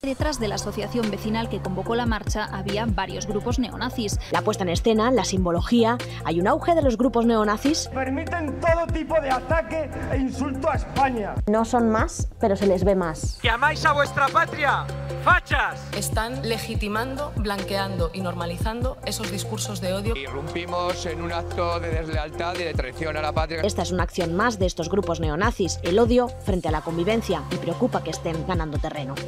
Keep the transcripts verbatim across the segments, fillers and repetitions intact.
Detrás de la asociación vecinal que convocó la marcha había varios grupos neonazis. La puesta en escena, la simbología, hay un auge de los grupos neonazis. Permiten todo tipo de ataque e insulto a España. No son más, pero se les ve más. ¡Que amáis a vuestra patria! ¡Fachas! Están legitimando, blanqueando y normalizando esos discursos de odio. Irrumpimos en un acto de deslealtad y de traición a la patria. Esta es una acción más de estos grupos neonazis, el odio frente a la convivencia, y preocupa que estén ganando terreno.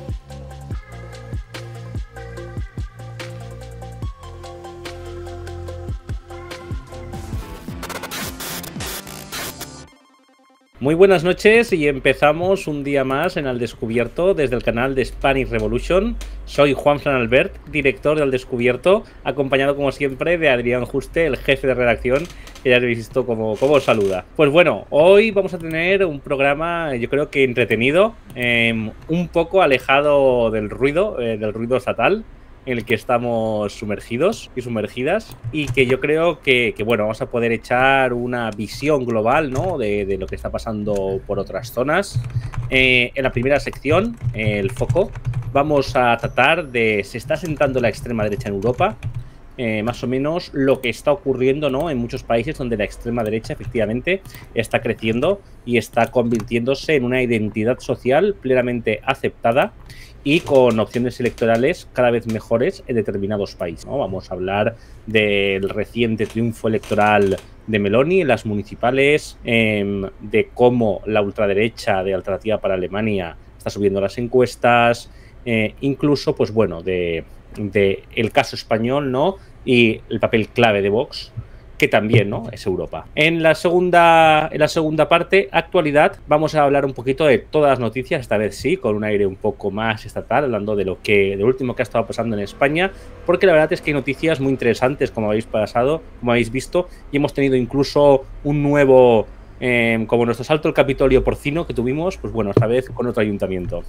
Muy buenas noches y empezamos un día más en Al Descubierto desde el canal de Spanish Revolution. Soy Juan Fran Albert, director de Al Descubierto, acompañado como siempre de Adrián Juste, el jefe de redacción, que ya habéis visto cómo, cómo os saluda. Pues bueno, hoy vamos a tener un programa yo creo que entretenido, eh, un poco alejado del ruido, eh, del ruido estatal, en el que estamos sumergidos y sumergidas, y que yo creo que, que bueno, vamos a poder echar una visión global, ¿no?, de, de lo que está pasando por otras zonas. Eh, en la primera sección, eh, el foco, vamos a tratar de se está sentando la extrema derecha en Europa, eh, más o menos lo que está ocurriendo, ¿no?, en muchos países donde la extrema derecha efectivamente está creciendo y está convirtiéndose en una identidad social plenamente aceptada y con opciones electorales cada vez mejores en determinados países, ¿no? Vamos a hablar del reciente triunfo electoral de Meloni en las municipales, eh, de cómo la ultraderecha de Alternativa para Alemania está subiendo las encuestas, eh, incluso, pues bueno, de, de el caso español, ¿no?, y el papel clave de Vox, que también, ¿no?, es Europa. En la segunda, en la segunda parte, actualidad, vamos a hablar un poquito de todas las noticias, esta vez sí, con un aire un poco más estatal, hablando de lo que, de lo último que ha estado pasando en España, porque la verdad es que hay noticias muy interesantes, como habéis pasado, como habéis visto, y hemos tenido incluso un nuevo, eh, como nuestro salto al Capitolio porcino que tuvimos, pues bueno, esta vez con otro ayuntamiento.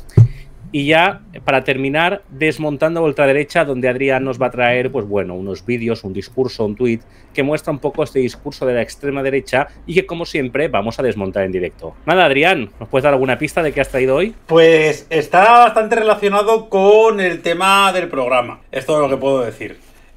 Y ya, para terminar, desmontando a ultraderecha, donde Adrián nos va a traer, pues bueno, unos vídeos, un discurso, un tuit, que muestra un poco este discurso de la extrema derecha y que, como siempre, vamos a desmontar en directo. Nada, Adrián, ¿nos puedes dar alguna pista de qué has traído hoy? Pues está bastante relacionado con el tema del programa. Es todo lo que puedo decir.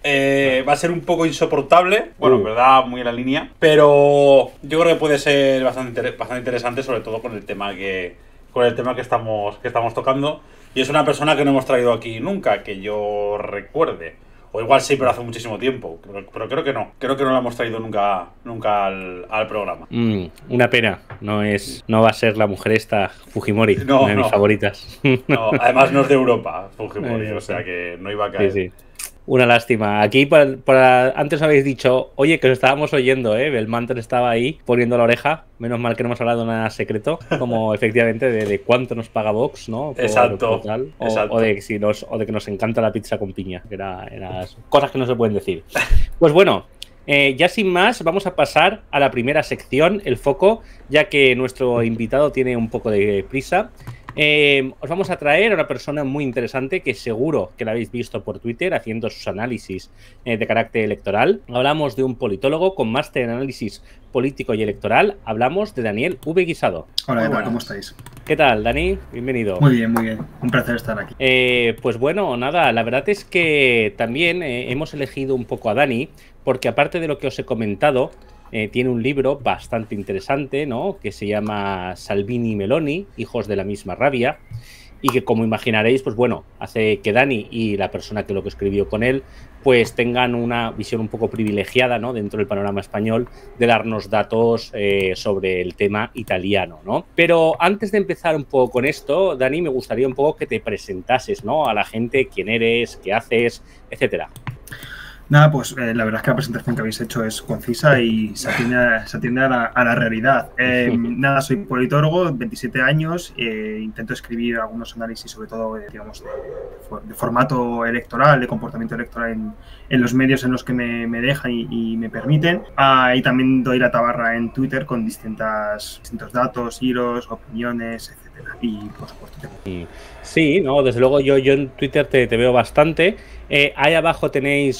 Eh, va a ser un poco insoportable, bueno, en verdad muy en la línea, pero yo creo que puede ser bastante, bastante interesante, sobre todo con el tema que... con el tema que estamos, que estamos tocando, y es una persona que no hemos traído aquí nunca, que yo recuerde, o igual sí, pero hace muchísimo tiempo, pero, pero creo que no, creo que no la hemos traído nunca, nunca al, al programa. Mm, una pena, no es, no va a ser la mujer esta, Fujimori, no, una de no. mis favoritas. No, además no es de Europa, Fujimori, o sea que no iba a caer. Sí, sí. Una lástima. Aquí, para, para, antes habéis dicho, oye, que os estábamos oyendo, ¿eh? Belmanter estaba ahí poniendo la oreja. Menos mal que no hemos hablado nada secreto, como efectivamente de, de cuánto nos paga Vox, ¿no? Por, exacto, por tal, o, exacto. O, de, si nos, o de que nos encanta la pizza con piña, que era, eran cosas que no se pueden decir. Pues bueno, eh, ya sin más, vamos a pasar a la primera sección, el foco, ya que nuestro invitado tiene un poco de prisa. Eh, os vamos a traer a una persona muy interesante que seguro que la habéis visto por Twitter haciendo sus análisis eh, de carácter electoral. Hablamos de un politólogo con máster en análisis político y electoral. Hablamos de Daniel V. Guisado. Hola, ¿qué tal? ¿Cómo estáis? ¿Qué tal, Dani? Bienvenido. Muy bien, muy bien. Un placer estar aquí. Eh, pues bueno, nada, la verdad es que también eh, hemos elegido un poco a Dani porque aparte de lo que os he comentado, Eh, tiene un libro bastante interesante, ¿no?, que se llama Salvini y Meloni, hijos de la misma rabia, y que, como imaginaréis, pues bueno, hace que Dani y la persona que lo que escribió con él pues tengan una visión un poco privilegiada, ¿no?, dentro del panorama español, de darnos datos eh, sobre el tema italiano, ¿no? Pero antes de empezar un poco con esto, Dani, me gustaría un poco que te presentases, ¿no?, a la gente, quién eres, qué haces, etcétera. Nada, pues eh, la verdad es que la presentación que habéis hecho es concisa y se atiende a, se atiende a, la, a la realidad. Eh, nada, soy politólogo, veintisiete años, eh, intento escribir algunos análisis, sobre todo, eh, digamos, de, de formato electoral, de comportamiento electoral en, en los medios en los que me, me dejan y, y me permiten. Ah, y también doy la tabarra en Twitter con distintas, distintos datos, hilos, opiniones, etcétera. Y, por supuesto, tengo... Sí, no, desde luego yo, yo en Twitter te, te veo bastante. Eh, ahí abajo tenéis su usuario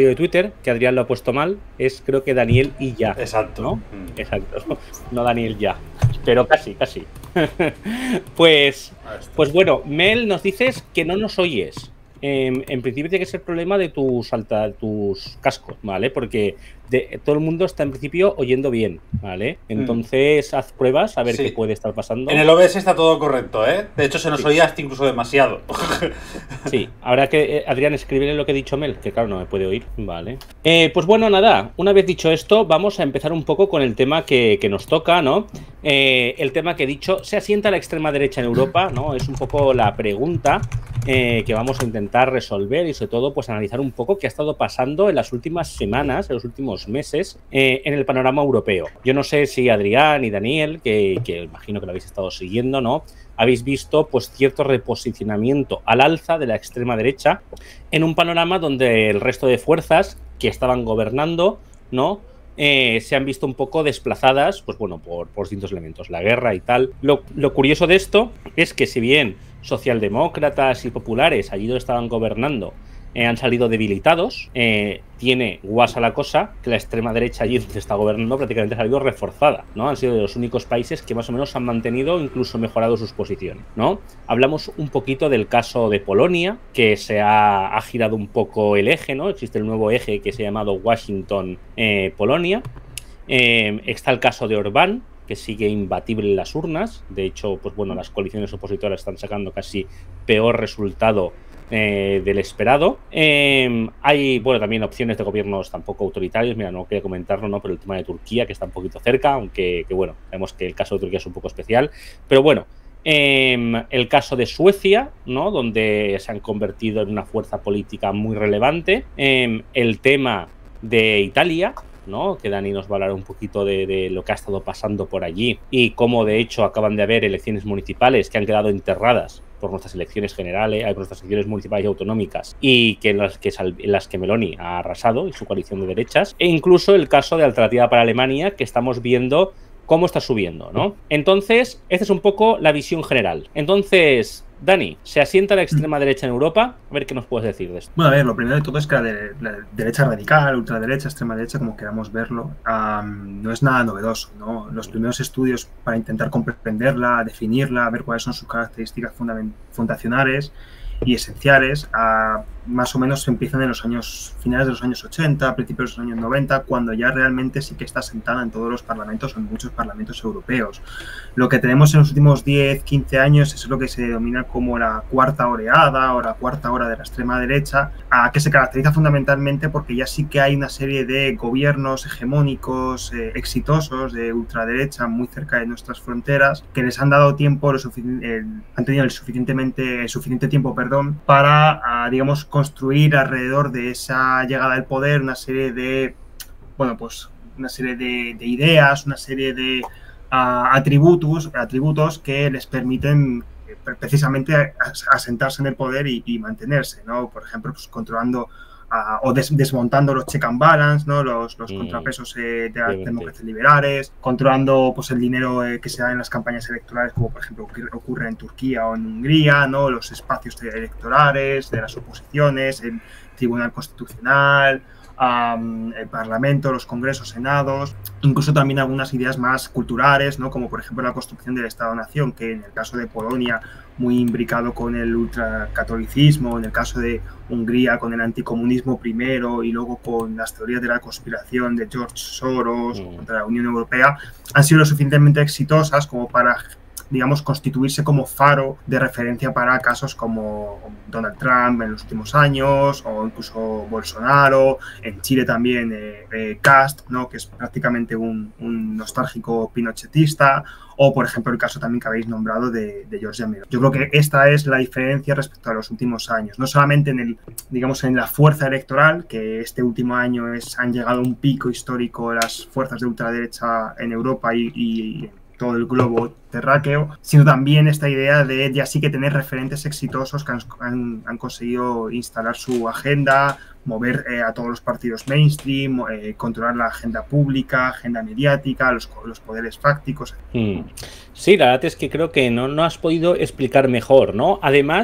usuario de Twitter, que Adrián lo ha puesto mal, es creo que Daniel y ya. Exacto. ¿No? Mm. Exacto. No Daniel ya. Pero casi, casi. pues, pues bueno, Mel, nos dices que no nos oyes. Eh, en principio tiene que ser problema de tus, alta, tus cascos, ¿vale? Porque de, todo el mundo está en principio oyendo bien, ¿vale? Entonces mm. haz pruebas a ver sí. qué puede estar pasando. En el O B S está todo correcto, ¿eh? De hecho se nos sí. oía hasta incluso demasiado. Sí, habrá que, eh, Adrián, escribirle lo que ha dicho Mel, que claro, no me puede oír, ¿vale? Eh, pues bueno, nada, una vez dicho esto, vamos a empezar un poco con el tema que, que nos toca, ¿no? Eh, el tema que he dicho, ¿se asienta la extrema derecha en Europa? ¿No? Es un poco la pregunta eh, que vamos a intentar resolver y sobre todo pues analizar un poco qué ha estado pasando en las últimas semanas, en los últimos meses eh, en el panorama europeo. Yo no sé si Adrián y Daniel, que, que imagino que lo habéis estado siguiendo, ¿no? Habéis visto pues cierto reposicionamiento al alza de la extrema derecha en un panorama donde el resto de fuerzas que estaban gobernando, ¿no? Eh, se han visto un poco desplazadas, pues bueno, por, por distintos elementos, la guerra y tal. Lo, lo curioso de esto es que si bien socialdemócratas y populares allí donde estaban gobernando eh, han salido debilitados, eh, tiene guasa la cosa que la extrema derecha allí donde está gobernando prácticamente ha salido reforzada, ¿no? Han sido de los únicos países que más o menos han mantenido, incluso mejorado sus posiciones, ¿no? Hablamos un poquito del caso de Polonia, que se ha, ha girado un poco el eje, ¿no? Existe el nuevo eje que se ha llamado Washington-Polonia. Eh, eh, está el caso de Orbán, que sigue imbatible en las urnas. De hecho, pues bueno, las coaliciones opositoras están sacando casi peor resultado eh, del esperado. Eh, hay, bueno, también opciones de gobiernos tampoco autoritarios. Mira, no quería comentarlo, ¿no? Pero el tema de Turquía, que está un poquito cerca, aunque, que bueno, sabemos que el caso de Turquía es un poco especial. Pero bueno, eh, el caso de Suecia, ¿no? Donde se han convertido en una fuerza política muy relevante. Eh, el tema de Italia, ¿no? Que Dani nos va a hablar un poquito de, de lo que ha estado pasando por allí y cómo de hecho acaban de haber elecciones municipales que han quedado enterradas por nuestras elecciones generales, por nuestras elecciones municipales y autonómicas, y que en las que, en las que Meloni ha arrasado y su coalición de derechas, e incluso el caso de Alternativa para Alemania, que estamos viendo cómo está subiendo, ¿no? Entonces, esta es un poco la visión general. Entonces, Dani, ¿se asienta la extrema derecha en Europa? A ver qué nos puedes decir de esto. Bueno, a ver, lo primero de todo es que la, de, la derecha radical, ultraderecha, extrema derecha, como queramos verlo, um, no es nada novedoso, ¿no? Los primeros estudios para intentar comprenderla, definirla, ver cuáles son sus características fundacionales y esenciales, uh, más o menos empiezan en los años finales de los años ochenta, principios de los años noventa, cuando ya realmente sí que está sentada en todos los parlamentos o en muchos parlamentos europeos. Lo que tenemos en los últimos diez, quince años es lo que se denomina como la cuarta oleada o la cuarta ola de la extrema derecha, uh, que se caracteriza fundamentalmente porque ya sí que hay una serie de gobiernos hegemónicos eh, exitosos de ultraderecha muy cerca de nuestras fronteras que les han dado tiempo, lo eh, han tenido el suficientemente, el suficiente tiempo, perdón, para, uh, digamos, construir alrededor de esa llegada al poder una serie de, bueno, pues una serie de, de ideas, una serie de uh, atributos, atributos que les permiten precisamente asentarse en el poder y, y mantenerse, ¿no? Por ejemplo, pues controlando uh, o des, desmontando los check and balance, ¿no? Los, los mm. contrapesos eh, de las democracias liberales, controlando pues el dinero eh, que se da en las campañas electorales, como por ejemplo ocurre en Turquía o en Hungría, ¿no? Los espacios electorales de las oposiciones, el Tribunal Constitucional, Um, el Parlamento, los Congresos, Senados, incluso también algunas ideas más culturales, ¿no? Como por ejemplo la construcción del Estado-Nación, que en el caso de Polonia muy imbricado con el ultracatolicismo, en el caso de Hungría con el anticomunismo primero y luego con las teorías de la conspiración de George Soros mm. contra la Unión Europea, han sido lo suficientemente exitosas como para, digamos, constituirse como faro de referencia para casos como Donald Trump en los últimos años o incluso Bolsonaro, en Chile también eh, eh, Kast, ¿no? Que es prácticamente un, un nostálgico pinochetista, o por ejemplo el caso también que habéis nombrado de, de Giorgia Meloni. Yo creo que esta es la diferencia respecto a los últimos años, no solamente en el, digamos, en la fuerza electoral, que este último año es, han llegado a un pico histórico las fuerzas de ultraderecha en Europa y, y todo el globo terráqueo, sino también esta idea de ya sí que tener referentes exitosos que han, han, han conseguido instalar su agenda, mover eh, a todos los partidos mainstream, eh, controlar la agenda pública, agenda mediática, los, los poderes fácticos. Mm. Sí, la verdad es que creo que no, no has podido explicar mejor, ¿no? Además,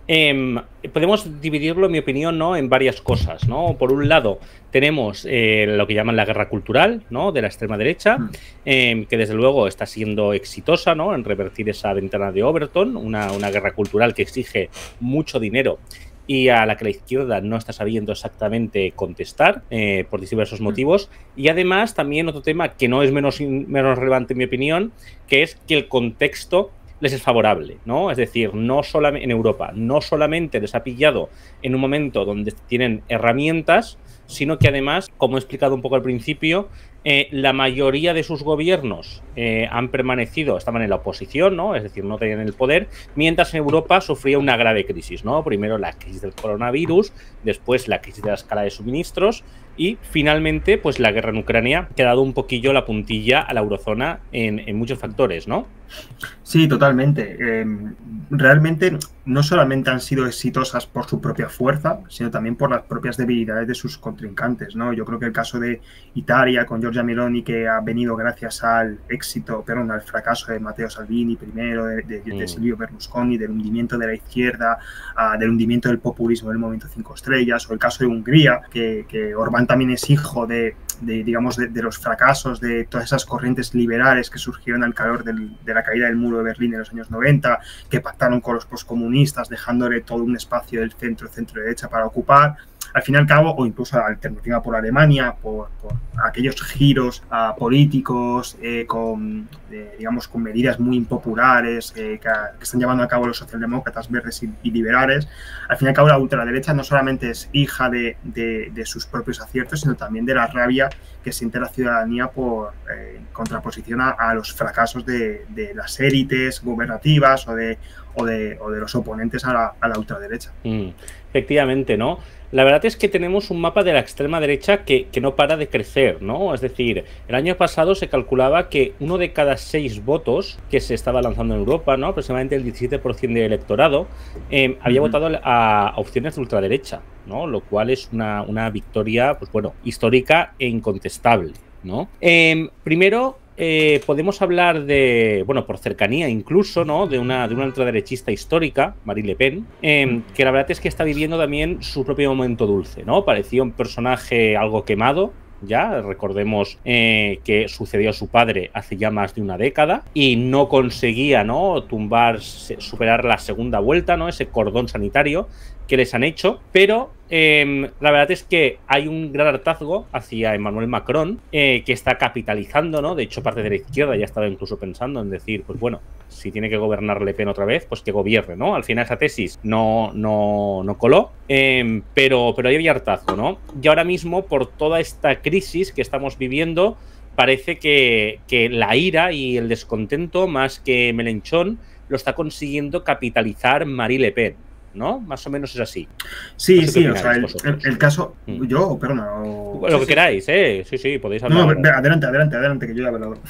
Eh, podemos dividirlo, en mi opinión, ¿no?, en varias cosas, ¿no? Por un lado, tenemos eh, lo que llaman la guerra cultural, ¿no?, de la extrema derecha, eh, que desde luego está siendo exitosa, ¿no?, en revertir esa ventana de Overton, una, una guerra cultural que exige mucho dinero y a la que la izquierda no está sabiendo exactamente contestar eh, por diversos motivos. Y además también otro tema que no es menos, menos relevante en mi opinión, que es que el contexto les es favorable, ¿no? Es decir, no solamente en Europa, no solamente les ha pillado en un momento donde tienen herramientas, sino que además, como he explicado un poco al principio, eh, la mayoría de sus gobiernos eh, han permanecido, estaban en la oposición, ¿no? Es decir, no tenían el poder, mientras en Europa sufría una grave crisis, ¿no? Primero la crisis del coronavirus, después la crisis de la escala de suministros y finalmente pues la guerra en Ucrania, que ha dado un poquillo la puntilla a la eurozona en, en muchos factores, ¿no? Sí, totalmente. Eh, realmente no solamente han sido exitosas por su propia fuerza, sino también por las propias debilidades de sus contrincantes, ¿no? Yo creo que el caso de Italia con Giorgia Meloni, que ha venido gracias al éxito, perdón, al fracaso de Matteo Salvini primero, de, de, de Silvio Berlusconi, del hundimiento de la izquierda, uh, del hundimiento del populismo del Movimiento Cinco Estrellas, o el caso de Hungría, que, que Orbán también es hijo de, de digamos, de, de los fracasos de todas esas corrientes liberales que surgieron al calor del, de la caída del muro de Berlín en los años noventa, que pactaron con los poscomunistas, dejándole todo un espacio del centro, centro-derecha para ocupar. Al fin y al cabo, o incluso la alternativa por Alemania, por, por aquellos giros uh, políticos eh, con, eh, digamos, con medidas muy impopulares eh, que, que están llevando a cabo los socialdemócratas verdes y, y liberales. Al fin y al cabo, la ultraderecha no solamente es hija de, de, de sus propios aciertos, sino también de la rabia que siente la ciudadanía por eh, contraposición a, a los fracasos de, de las élites gubernativas o de, o de, o de los oponentes a la, a la ultraderecha. Mm, efectivamente, ¿no? La verdad es que tenemos un mapa de la extrema derecha que, que no para de crecer, ¿no? Es decir, el año pasado se calculaba que uno de cada seis votos que se estaba lanzando en Europa, ¿no?, aproximadamente el diecisiete por ciento del electorado, eh, había uh-huh. votado a, a opciones de ultraderecha, ¿no? Lo cual es una, una victoria, pues bueno, histórica e incontestable, ¿no? Eh, primero, Eh, podemos hablar de, bueno, por cercanía incluso, ¿no?, de una, de una ultraderechista histórica, Marine Le Pen, eh, que la verdad es que está viviendo también su propio momento dulce, ¿no? Parecía un personaje algo quemado. Ya, recordemos eh, que sucedió a su padre hace ya más de una década y no conseguía, ¿no?, tumbar, superar la segunda vuelta, ¿no?, ese cordón sanitario que les han hecho, pero eh, la verdad es que hay un gran hartazgo hacia Emmanuel Macron eh, que está capitalizando, ¿no? De hecho, parte de la izquierda ya estaba incluso pensando en decir, pues bueno, si tiene que gobernar Le Pen otra vez, pues que gobierne, ¿no? Al final esa tesis no, no, no coló, eh, pero, pero ahí había hartazgo, ¿no? Y ahora mismo, por toda esta crisis que estamos viviendo, parece que, que la ira y el descontento, más que Mélenchon, lo está consiguiendo capitalizar Marine Le Pen, ¿no? Más o menos es así. Sí, no sé sí, o sea, el, el, el caso... Mm. Yo, perdona... O... Lo que sí, queráis, sí. ¿eh? Sí, sí, podéis hablar. No, adelante, adelante, adelante, que yo ya he hablado.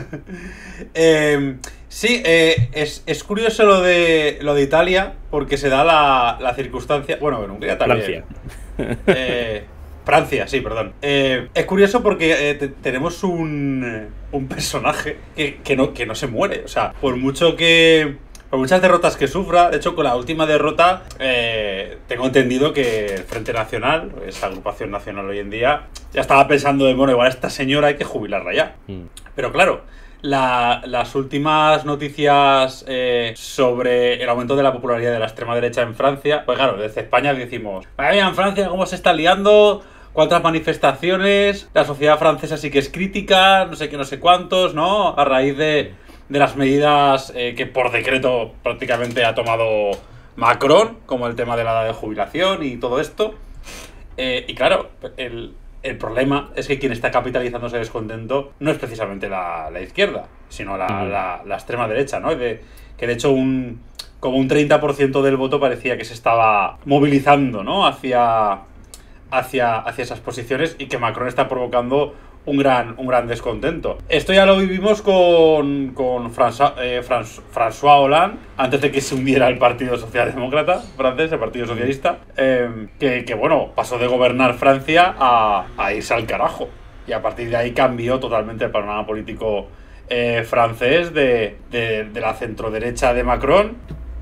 eh, sí, eh, es, es curioso lo de lo de Italia, porque se da la, la circunstancia... Bueno, en Hungría también. Francia. Eh, Francia, sí, perdón. Eh, es curioso porque eh, te, tenemos un, un personaje que, que, no, que no se muere. O sea, por mucho que... Por muchas derrotas que sufra, de hecho con la última derrota eh, tengo entendido que el Frente Nacional, esa agrupación nacional hoy en día, ya estaba pensando de, bueno, igual a esta señora hay que jubilarla ya. Mm. Pero claro, la, las últimas noticias eh, sobre el aumento de la popularidad de la extrema derecha en Francia, pues claro, desde España decimos, vaya, en Francia cómo se está liando, cuántas manifestaciones, la sociedad francesa sí que es crítica, no sé qué, no sé cuántos, ¿no? A raíz de... de las medidas eh, que por decreto prácticamente ha tomado Macron, como el tema de la edad de jubilación y todo esto. Eh, y claro, el, el problema es que quien está capitalizando ese descontento no es precisamente la, la izquierda, sino la, mm. la, la extrema derecha, ¿no? De, que de hecho un como un treinta por ciento del voto parecía que se estaba movilizando, ¿no? Hacia, hacia, hacia esas posiciones y que Macron está provocando un gran, un gran descontento. Esto ya lo vivimos con, con François, eh, François, François Hollande, antes de que se hundiera el Partido Socialdemócrata francés, el Partido Socialista, eh, que, que, bueno, pasó de gobernar Francia a, a irse al carajo. Y a partir de ahí cambió totalmente el panorama político eh, francés de, de, de la centroderecha de Macron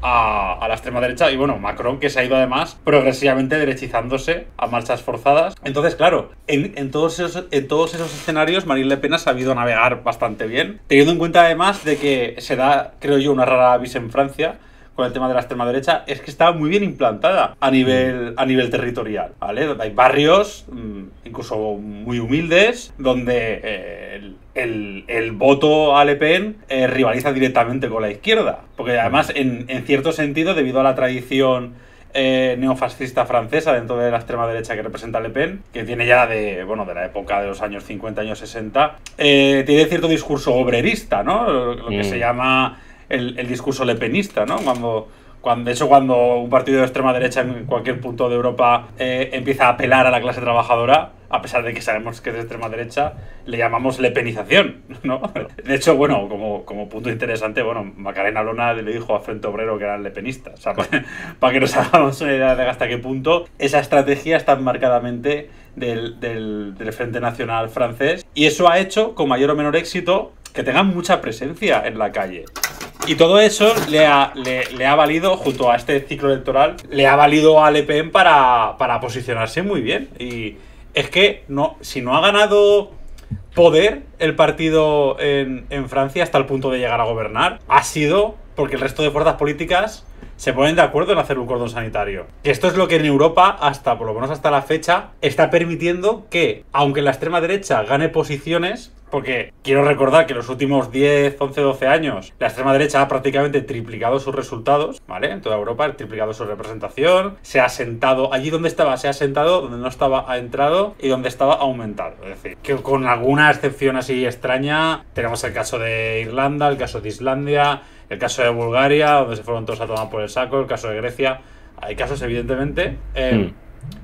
a, a la extrema derecha. Y bueno, Macron, que se ha ido además progresivamente derechizándose a marchas forzadas. Entonces, claro, en, en, todos, esos, en todos esos escenarios Marine Le Pen ha sabido navegar bastante bien, teniendo en cuenta además de que se da, creo yo, una rara avis en Francia con el tema de la extrema derecha, es que está muy bien implantada a nivel, a nivel territorial, ¿vale? Donde hay barrios, incluso muy humildes, donde eh, el, el, el voto a Le Pen eh, rivaliza directamente con la izquierda. Porque además, en, en cierto sentido, debido a la tradición eh, neofascista francesa dentro de la extrema derecha que representa Le Pen, que viene ya de, bueno, de la época de los años cincuenta, años sesenta, eh, tiene cierto discurso obrerista, ¿no? Lo, lo que mm. se llama El, el discurso lepenista, ¿no? Cuando, cuando, de hecho, cuando un partido de extrema derecha en cualquier punto de Europa eh, empieza a apelar a la clase trabajadora, a pesar de que sabemos que es de extrema derecha, le llamamos lepenización, ¿no? De hecho, bueno, como, como punto interesante, bueno, Macarena Olona le dijo a Frente Obrero que eran lepenistas. O sea, para, para que nos hagamos una idea de hasta qué punto esa estrategia está marcadamente del, del, del Frente Nacional francés. Y eso ha hecho, con mayor o menor éxito, que tengan mucha presencia en la calle. Y todo eso le ha, le, le ha valido, junto a este ciclo electoral, le ha valido a Le Pen para, para posicionarse muy bien. Y es que no, si no ha ganado poder el partido en, en Francia hasta el punto de llegar a gobernar, ha sido porque el resto de fuerzas políticas se ponen de acuerdo en hacer un cordón sanitario. Que esto es lo que en Europa, hasta por lo menos hasta la fecha, está permitiendo que, aunque la extrema derecha gane posiciones, porque quiero recordar que en los últimos diez, once, doce años la extrema derecha ha prácticamente triplicado sus resultados, ¿vale? En toda Europa ha triplicado su representación, se ha sentado, allí donde estaba se ha sentado, donde no estaba ha entrado y donde estaba ha aumentado. Es decir, que con alguna excepción así extraña, tenemos el caso de Irlanda, el caso de Islandia, el caso de Bulgaria, donde se fueron todos a tomar por el saco, el caso de Grecia. Hay casos, evidentemente, eh, mm.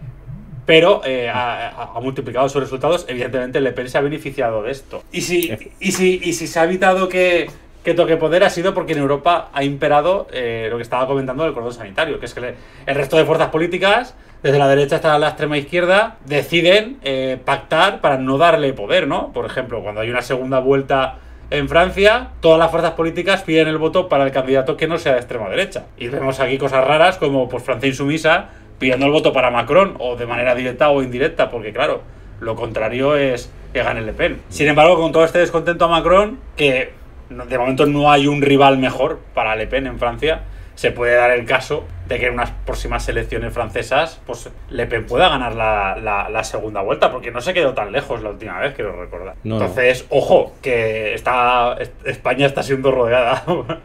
pero eh, ha, ha multiplicado sus resultados. Evidentemente, Le Pen se ha beneficiado de esto. Y si, y si, y si se ha evitado que, que toque poder, ha sido porque en Europa ha imperado eh, lo que estaba comentando del cordón sanitario, que es que le, el resto de fuerzas políticas, desde la derecha hasta la extrema izquierda, deciden eh, pactar para no darle poder, ¿no? Por ejemplo, cuando hay una segunda vuelta en Francia, todas las fuerzas políticas piden el voto para el candidato que no sea de extrema derecha. Y vemos aquí cosas raras como pues, Francia Insumisa pidiendo el voto para Macron, o de manera directa o indirecta, porque claro, lo contrario es que gane Le Pen. Sin embargo, con todo este descontento a Macron, que de momento no hay un rival mejor para Le Pen en Francia, se puede dar el caso de que en unas próximas elecciones francesas pues Le Pen pueda ganar la, la, la segunda vuelta, porque no se quedó tan lejos la última vez, quiero recordar. No, Entonces, no. ojo, que está España está siendo rodeada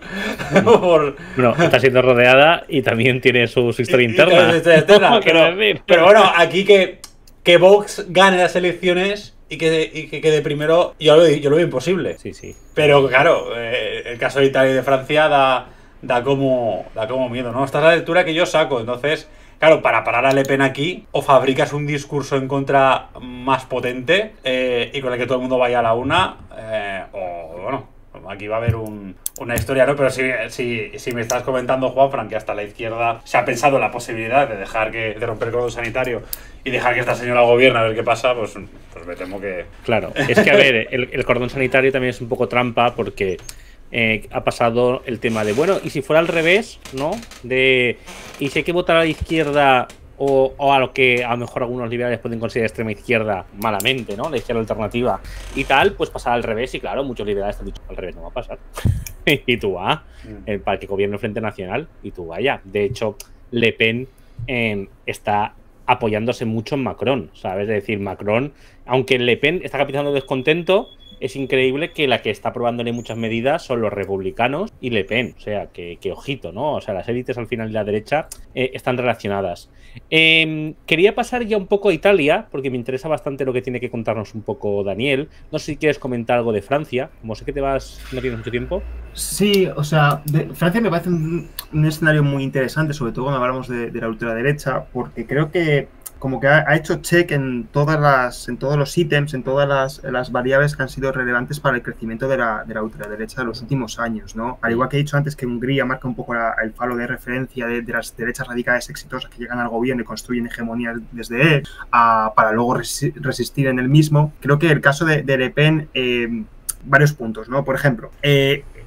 por... No, está siendo rodeada y también tiene su, su historia y, interna. Y historia interna pero, pero bueno, aquí que, que Vox gane las elecciones y que, y que quede primero, yo lo, yo lo veo imposible. Sí, sí. Pero claro, eh, el caso de Italia y de Francia da... Da como, da como miedo, ¿no? Esta es la lectura que yo saco. Entonces, claro, para parar a Le Pen aquí, o fabricas un discurso en contra más potente eh, y con el que todo el mundo vaya a la una, eh, o bueno, aquí va a haber un, una historia, ¿no? Pero si, si, si me estás comentando, Juanfran, que hasta la izquierda se ha pensado en la posibilidad de dejar que de romper el cordón sanitario y dejar que esta señora gobierne a ver qué pasa, pues, pues me temo que... Claro, es que a ver, el, el cordón sanitario también es un poco trampa porque... Eh, ha pasado el tema de, bueno, y si fuera al revés, ¿no? De, y si hay que votar a la izquierda o, o a lo que a lo mejor algunos liberales pueden considerar extrema izquierda malamente, ¿no? La izquierda alternativa y tal, pues pasar al revés. Y claro, muchos liberales te han dicho, al revés no va a pasar. Y tú vas, eh, para que gobierne el Frente Nacional, y tú vaya. De hecho, Le Pen eh, está apoyándose mucho en Macron, ¿sabes? Es decir, Macron, aunque Le Pen está capitalizando descontento, es increíble que la que está aprobándole muchas medidas son los republicanos y Le Pen. O sea, que, que ojito, ¿no? O sea, las élites al final de la derecha eh, están relacionadas. Eh, quería pasar ya un poco a Italia, porque me interesa bastante lo que tiene que contarnos un poco Daniel. No sé si quieres comentar algo de Francia. Como sé que te vas, no tienes mucho tiempo. Sí, o sea, de, Francia me parece un, un escenario muy interesante, sobre todo cuando hablamos de, de la ultraderecha, porque creo que como que ha, ha hecho check en todas las, en todos los ítems, en todas las, las variables que han sido relevantes para el crecimiento de la, de la ultraderecha de los últimos años, ¿no? Al igual que he dicho antes que Hungría marca un poco la, el falo de referencia de, de las derechas radicales exitosas que llegan al gobierno y construyen hegemonías desde él, a, para luego resi resistir en el mismo. Creo que el caso de, de Le Pen, eh, varios puntos, ¿no? Por ejemplo, eh,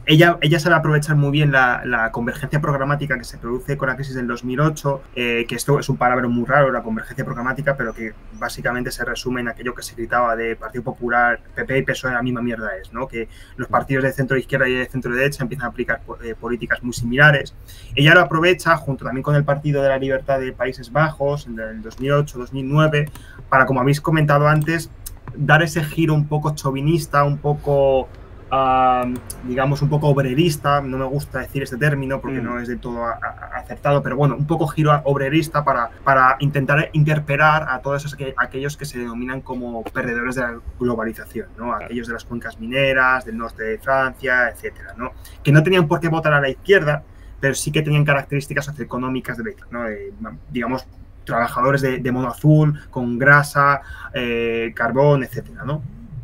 ella, ella sabe aprovechar muy bien la, la convergencia programática que se produce con la crisis del dos mil ocho, eh, que esto es un palabra muy raro, la convergencia programática, pero que básicamente se resume en aquello que se gritaba de Partido Popular, P P y P S O E, la misma mierda es, ¿no? Que los partidos de centro izquierda y de centro derecha empiezan a aplicar eh, políticas muy similares. Ella lo aprovecha, junto también con el Partido de la Libertad de Países Bajos, en el dos mil ocho dos mil nueve, para, como habéis comentado antes, dar ese giro un poco chauvinista, un poco, uh, digamos, un poco obrerista. No me gusta decir este término porque mm. no es de todo a, a, acertado, pero bueno, un poco giro obrerista para, para intentar interpelar a todos esos, aquellos que se denominan como perdedores de la globalización, ¿no? Aquellos de las cuencas mineras, del norte de Francia, etcétera, ¿no? Que no tenían por qué votar a la izquierda, pero sí que tenían características socioeconómicas de la izquierda, ¿no? De, digamos, trabajadores de, de mono azul, con grasa, eh, carbón, etcétera, ¿no?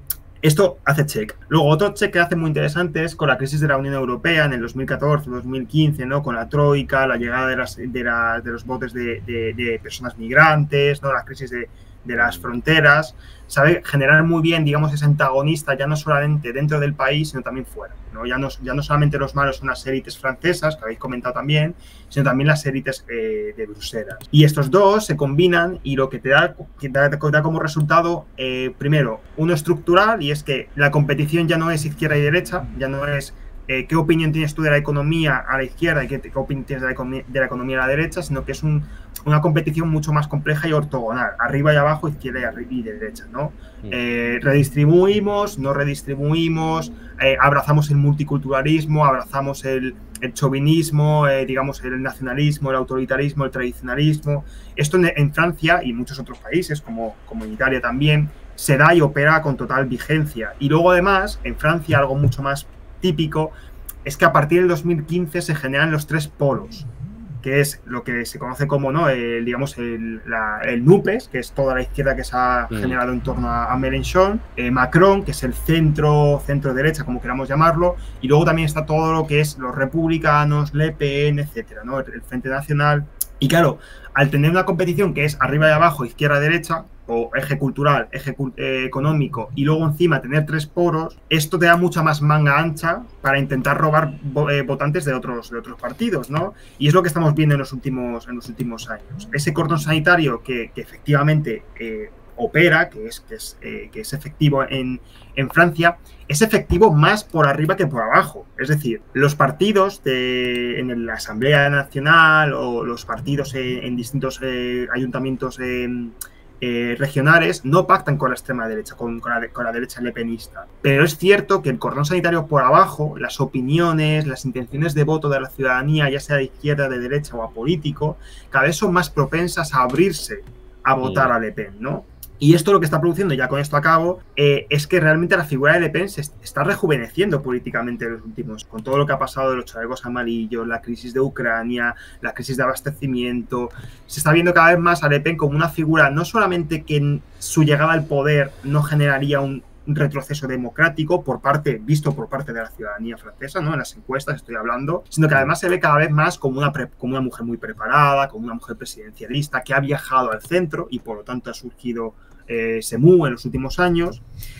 Esto hace check. Luego, otro check que hace muy interesante es con la crisis de la Unión Europea en el dos mil catorce dos mil quince, ¿no? Con la troika, la llegada de, las, de, la, de los botes de, de, de personas migrantes, ¿no? La crisis de, de las fronteras. Sabe generar muy bien, digamos, ese antagonista, ya no solamente dentro del país, sino también fuera, ¿no? Ya no, ya no solamente los malos son las élites francesas, que habéis comentado también, sino también las élites eh, de Bruselas. Y estos dos se combinan y lo que te da, que da, da como resultado, eh, primero, uno estructural, y es que la competición ya no es izquierda y derecha, ya no es eh, qué opinión tienes tú de la economía a la izquierda y qué, qué opinión tienes de la, economía, de la economía a la derecha, sino que es un, una competición mucho más compleja y ortogonal, arriba y abajo, izquierda y, arriba y derecha, ¿no? Mm. Eh, redistribuimos, no redistribuimos, eh, abrazamos el multiculturalismo, abrazamos el, el chauvinismo, eh, digamos el nacionalismo, el autoritarismo, el tradicionalismo. Esto en, en Francia y muchos otros países, como, como en Italia también, se da y opera con total vigencia. Y luego además, en Francia, algo mucho más típico es que a partir del dos mil quince se generan los tres polos, que es lo que se conoce como, ¿no? el, digamos, el, la, el NUPES, que es toda la izquierda que se ha mm. generado en torno a, a Mélenchon, eh, Macron, que es el centro, centro-derecha, como queramos llamarlo, y luego también está todo lo que es los republicanos, Le Pen, etcétera, ¿no? El, el Frente Nacional. Y claro, al tener una competición que es arriba y abajo, izquierda-derecha, o eje cultural, eje eh, económico, y luego encima tener tres poros, esto te da mucha más manga ancha para intentar robar eh, votantes de otros, de otros partidos, ¿no? Y es lo que estamos viendo en los últimos, en los últimos años. Ese cordón sanitario que, que efectivamente eh, opera, que es, que es, eh, que es efectivo en, en Francia, es efectivo más por arriba que por abajo. Es decir, los partidos de, en la Asamblea Nacional o los partidos en, en distintos eh, ayuntamientos eh, Eh, regionales no pactan con la extrema derecha, con, con, la, con la derecha lepenista. Pero es cierto que el cordón sanitario por abajo, las opiniones, las intenciones de voto de la ciudadanía, ya sea de izquierda, de derecha o apolítico, cada vez son más propensas a abrirse a votar a Le Pen, ¿no? Y esto lo que está produciendo, ya con esto acabo, eh, es que realmente la figura de Le Pen se está rejuveneciendo políticamente en los últimos, con todo lo que ha pasado de los chalecos amarillos, la crisis de Ucrania, la crisis de abastecimiento. Se está viendo cada vez más a Le Pen como una figura, no solamente que en su llegada al poder no generaría un, un retroceso democrático por parte, visto por parte de la ciudadanía francesa, ¿no? En las encuestas estoy hablando, sino que además se ve cada vez más como una, pre, como una mujer muy preparada, como una mujer presidencialista que ha viajado al centro y por lo tanto ha surgido Eh, Semú en los últimos años.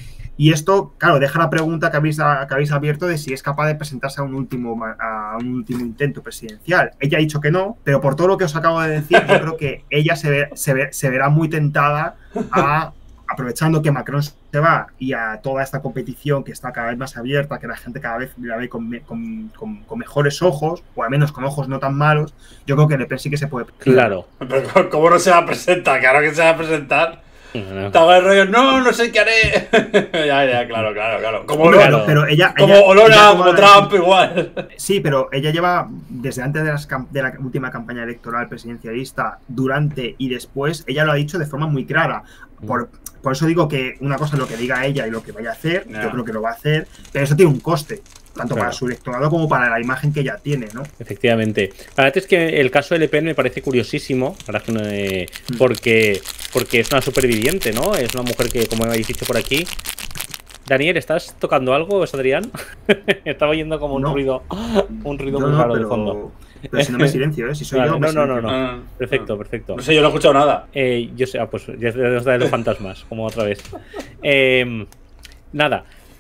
Y esto, claro, deja la pregunta que habéis, que habéis abierto de si es capaz de presentarse a un último a un último intento presidencial. Ella ha dicho que no, pero por todo lo que os acabo de decir, yo creo que ella se, ve, se, ve, se verá muy tentada a, aprovechando que Macron se va y a toda esta competición que está cada vez más abierta, que la gente cada vez la ve con, con, con, con mejores ojos, o al menos con ojos no tan malos, yo creo que Le Pen sí que se puede... Claro. Pero ¿cómo no se va a presentar? Claro que se va a presentar. Estaba el rollo, no, no sé qué haré. ya, ya, claro, claro, claro. Como claro, pero ella, como ella, Olona, ella como Trump, igual. Sí, pero ella lleva, desde antes de, las, de la última campaña electoral presidencialista, durante y después, ella lo ha dicho de forma muy clara. Por, por eso digo que una cosa es lo que diga ella y lo que vaya a hacer, yeah. Yo creo que lo va a hacer, pero eso tiene un coste. Tanto claro. Para su electorado como para la imagen que ella tiene, ¿no? Efectivamente. La verdad es que el caso de Le Pen me parece curiosísimo, eh, porque, porque es una superviviente, ¿no? Es una mujer que, como habéis dicho por aquí... Daniel, ¿estás tocando algo? ¿Es Adrián? Estaba oyendo como un no. ruido un ruido no, muy raro no, pero, de fondo. Pero si no me silencio, ¿eh? Si soy vale, yo, no, me no, no, no, ah, perfecto, perfecto. No sé, yo no he escuchado nada. Eh, yo sé, ah, pues ya os daré los fantasmas, como otra vez. Eh, nada.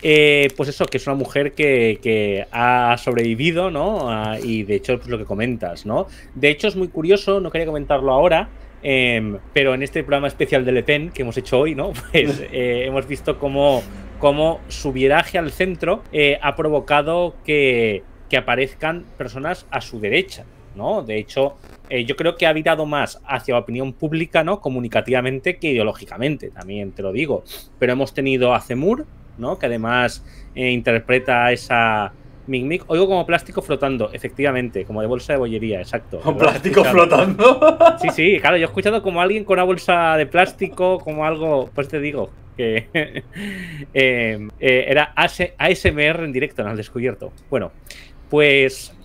Eh, pues eso, que es una mujer que, que ha sobrevivido, ¿no? Ah, y de hecho, pues lo que comentas, ¿no? De hecho, es muy curioso, no quería comentarlo ahora, eh, pero en este programa especial de Le Pen que hemos hecho hoy, ¿no? Pues eh, hemos visto cómo, cómo su viraje al centro eh, ha provocado que, que aparezcan personas a su derecha, ¿no? De hecho, eh, yo creo que ha virado más hacia la opinión pública, ¿no? Comunicativamente que ideológicamente, también te lo digo. Pero hemos tenido a Zemmour, ¿no? Que además eh, interpreta esa Mic Mic. Oigo como plástico flotando, efectivamente, como de bolsa de bollería, exacto. ¿Con plástico flotando? Sí, sí, claro, yo he escuchado como alguien con una bolsa de plástico, como algo, pues te digo, que eh, eh, era A S M R en directo en el descubierto. Bueno, pues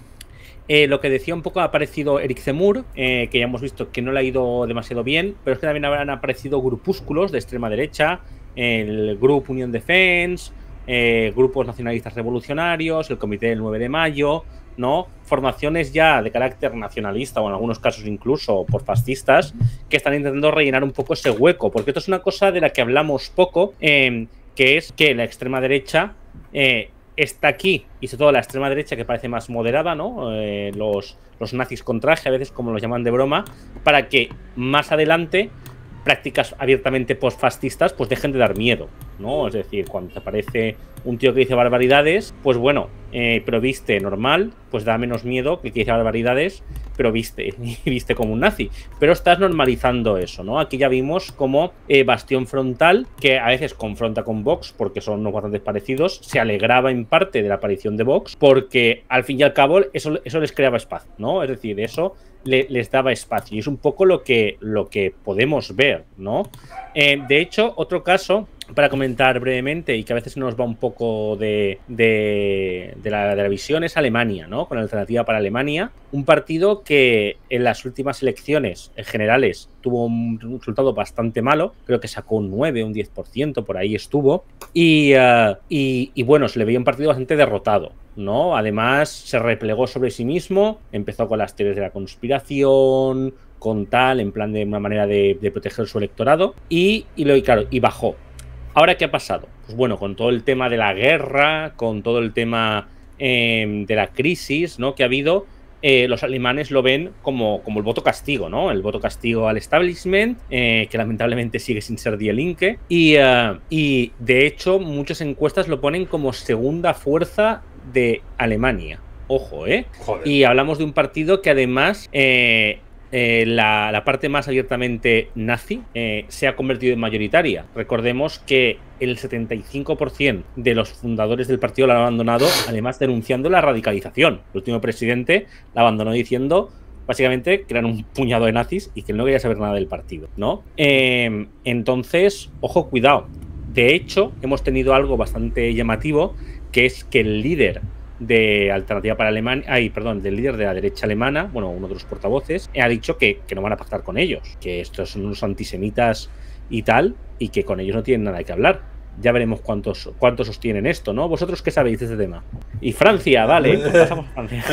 eh, lo que decía un poco, ha aparecido Eric Zemmour, eh, que ya hemos visto que no le ha ido demasiado bien, pero es que también habrán aparecido grupúsculos de extrema derecha, el Grupo Unión Defense, eh, grupos nacionalistas revolucionarios, el Comité del nueve de mayo, ¿no? Formaciones ya de carácter nacionalista o en algunos casos incluso por fascistas que están intentando rellenar un poco ese hueco, porque esto es una cosa de la que hablamos poco, eh, que es que la extrema derecha eh, está aquí, y sobre todo la extrema derecha que parece más moderada, ¿no? Eh, los, los nazis con traje, a veces como los llaman de broma, para que más adelante prácticas abiertamente postfascistas pues dejen de dar miedo, ¿no? Es decir, cuando te aparece un tío que dice barbaridades, pues bueno, eh, pero viste normal, pues da menos miedo que el que dice barbaridades, pero viste, y viste como un nazi. Pero estás normalizando eso, ¿no? Aquí ya vimos como eh, Bastión Frontal, que a veces confronta con Vox, porque son unos bastante parecidos, se alegraba en parte de la aparición de Vox, porque al fin y al cabo eso, eso les creaba espacio, ¿no? Es decir, eso le, les daba espacio, y es un poco lo que, lo que podemos ver, ¿no? Eh, de hecho, otro caso para comentar brevemente y que a veces nos va un poco de, de, de, la, de la visión es Alemania, ¿no? Con la Alternativa para Alemania, un partido que en las últimas elecciones generales tuvo un resultado bastante malo, creo que sacó un nueve, un diez por ciento, por ahí estuvo, y, uh, y, y bueno, se le veía un partido bastante derrotado, ¿no? Además, se replegó sobre sí mismo, empezó con las teorías de la conspiración, con tal, en plan de una manera de, de proteger su electorado, y, y, lo, y claro, y bajó. ¿Ahora qué ha pasado? Pues bueno, con todo el tema de la guerra, con todo el tema eh, de la crisis, ¿no? que ha habido, eh, los alemanes lo ven como, como el voto castigo, ¿no? El voto castigo al establishment, eh, que lamentablemente sigue sin ser Die Linke, y, uh, y de hecho muchas encuestas lo ponen como segunda fuerza de Alemania. Ojo, ¿eh? Joder. Y hablamos de un partido que además... Eh, Eh, la, la parte más abiertamente nazi eh, se ha convertido en mayoritaria. Recordemos que el setenta y cinco por ciento de los fundadores del partido lo han abandonado, además denunciando la radicalización. El último presidente la abandonó diciendo básicamente que eran un puñado de nazis y que él no quería saber nada del partido, ¿no? Eh, entonces, ojo, cuidado. De hecho, hemos tenido algo bastante llamativo, que es que el líder de Alternativa para Alemania, ay, perdón, del líder de la derecha alemana, bueno, uno de los portavoces, ha dicho que, que no van a pactar con ellos, que estos son unos antisemitas y tal, y que con ellos no tienen nada que hablar. Ya veremos cuántos, cuántos sostienen esto, ¿no? ¿Vosotros qué sabéis de este tema? Y Francia, vale, pues pasamos a Francia.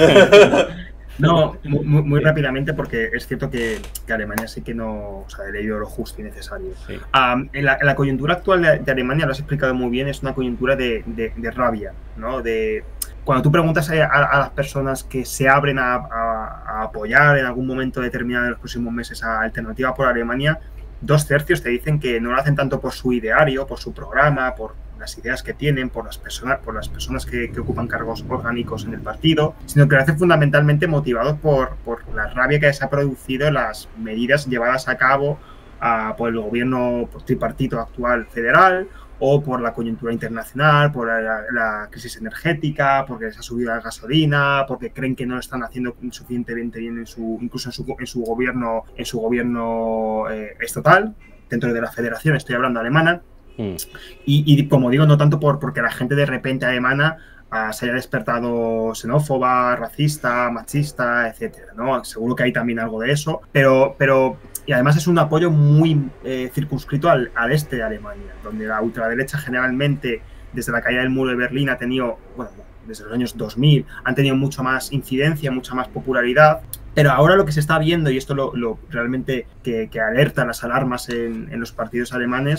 No, muy, muy rápidamente, porque es cierto que, que Alemania sí que no, o sea, he leído lo justo y necesario. Sí. Um, en, la, en la coyuntura actual de, de Alemania, lo has explicado muy bien, es una coyuntura de, de, de rabia, ¿no? De... Cuando tú preguntas a, a, a las personas que se abren a, a, a apoyar en algún momento determinado en los próximos meses a Alternativa por Alemania, dos tercios te dicen que no lo hacen tanto por su ideario, por su programa, por las ideas que tienen, por las personas, por las personas que, que ocupan cargos orgánicos en el partido, sino que lo hacen fundamentalmente motivados por, por la rabia que se ha producido en las medidas llevadas a cabo a, por el gobierno tripartito actual federal, o por la coyuntura internacional, por la, la crisis energética, porque se ha subido la gasolina, porque creen que no lo están haciendo suficientemente bien en su, incluso en su, en su gobierno, en su gobierno eh, estatal, dentro de la federación, estoy hablando alemana. Mm. Y, y como digo, no tanto por porque la gente de repente alemana uh, se haya despertado xenófoba, racista, machista, etcétera, ¿no? Seguro que hay también algo de eso, pero, pero y además es un apoyo muy eh, circunscrito al, al este de Alemania, donde la ultraderecha generalmente, desde la caída del muro de Berlín, ha tenido, bueno, desde los años dos mil, han tenido mucha más incidencia, mucha más popularidad. Pero ahora lo que se está viendo, y esto lo, lo realmente que, que alerta las alarmas en, en los partidos alemanes,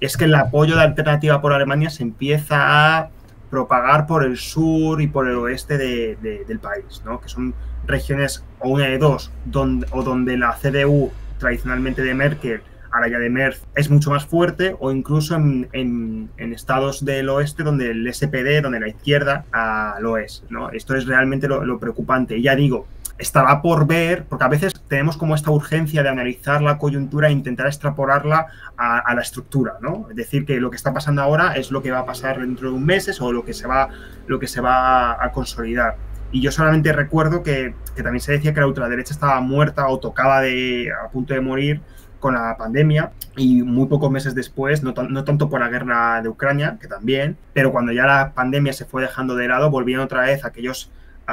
es que el apoyo de Alternativa por Alemania se empieza a propagar por el sur y por el oeste de, de, del país, ¿no? Que son regiones o una de dos, donde, o donde la C D U tradicionalmente de Merkel, ahora ya de Merz, es mucho más fuerte, o incluso en, en, en estados del oeste donde el S P D, donde la izquierda uh, lo es, ¿no? Esto es realmente lo, lo preocupante. Y ya digo, estará por ver, porque a veces tenemos como esta urgencia de analizar la coyuntura e intentar extrapolarla a, a la estructura, ¿no? Es decir, que lo que está pasando ahora es lo que va a pasar dentro de un mes o lo que se va, lo que se va a consolidar. Y yo solamente recuerdo que, que también se decía que la ultraderecha estaba muerta o tocaba de, a punto de morir con la pandemia, y muy pocos meses después, no, no tanto por la guerra de Ucrania, que también, pero cuando ya la pandemia se fue dejando de lado, volvían otra vez aquellos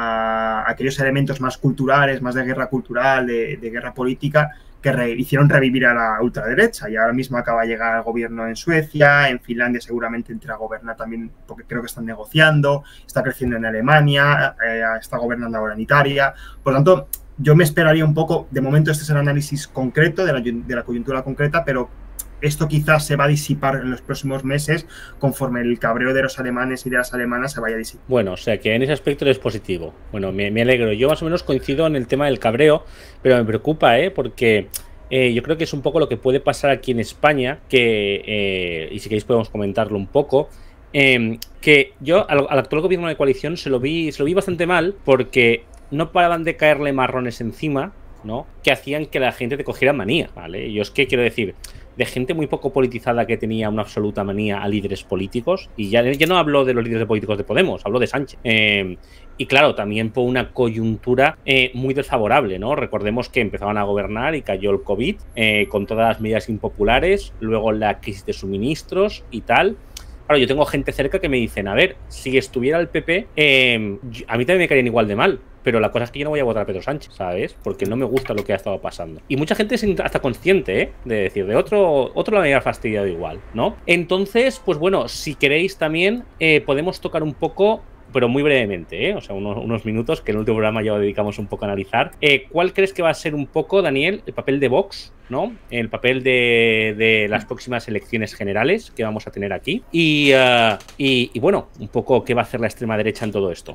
a aquellos elementos más culturales, más de guerra cultural, de, de guerra política, que re, hicieron revivir a la ultraderecha. Y ahora mismo acaba de llegar el gobierno en Suecia, en Finlandia seguramente entra a gobernar también, porque creo que están negociando, está creciendo en Alemania, eh, está gobernando ahora en Italia. Por lo tanto, yo me esperaría un poco, de momento este es el análisis concreto de la, de la coyuntura concreta, pero esto quizás se va a disipar en los próximos meses conforme el cabreo de los alemanes y de las alemanas se vaya a disipar. Bueno, o sea que en ese aspecto es positivo. Bueno, me, me alegro. Yo más o menos coincido en el tema del cabreo, pero me preocupa, ¿eh? Porque eh, yo creo que es un poco lo que puede pasar aquí en España, que, eh, y si queréis podemos comentarlo un poco, eh, que yo al, al actual gobierno de coalición se lo vi, se lo vi bastante mal, porque no paraban de caerle marrones encima, ¿no? Que hacían que la gente te cogiera manía, ¿vale? Yo es que quiero decir, de gente muy poco politizada que tenía una absoluta manía a líderes políticos, y ya, ya no hablo de los líderes políticos de Podemos, hablo de Sánchez. Eh, y claro, también por una coyuntura eh, muy desfavorable, ¿no? Recordemos que empezaban a gobernar y cayó el COVID, eh, con todas las medidas impopulares, luego la crisis de suministros y tal. Claro, yo tengo gente cerca que me dicen, a ver, si estuviera el P P, eh, a mí también me caerían igual de mal. Pero la cosa es que yo no voy a votar a Pedro Sánchez, ¿sabes? Porque no me gusta lo que ha estado pasando. Y mucha gente es hasta consciente, ¿eh? De decir, de otro, otro la había fastidiado igual, ¿no? Entonces, pues bueno, si queréis también eh, podemos tocar un poco, pero muy brevemente, ¿eh? O sea, unos, unos minutos, que en el último programa ya lo dedicamos un poco a analizar. Eh, ¿Cuál crees que va a ser un poco, Daniel, el papel de Vox, ¿no? El papel de, de las próximas elecciones generales que vamos a tener aquí. Y, uh, y, y bueno, un poco qué va a hacer la extrema derecha en todo esto.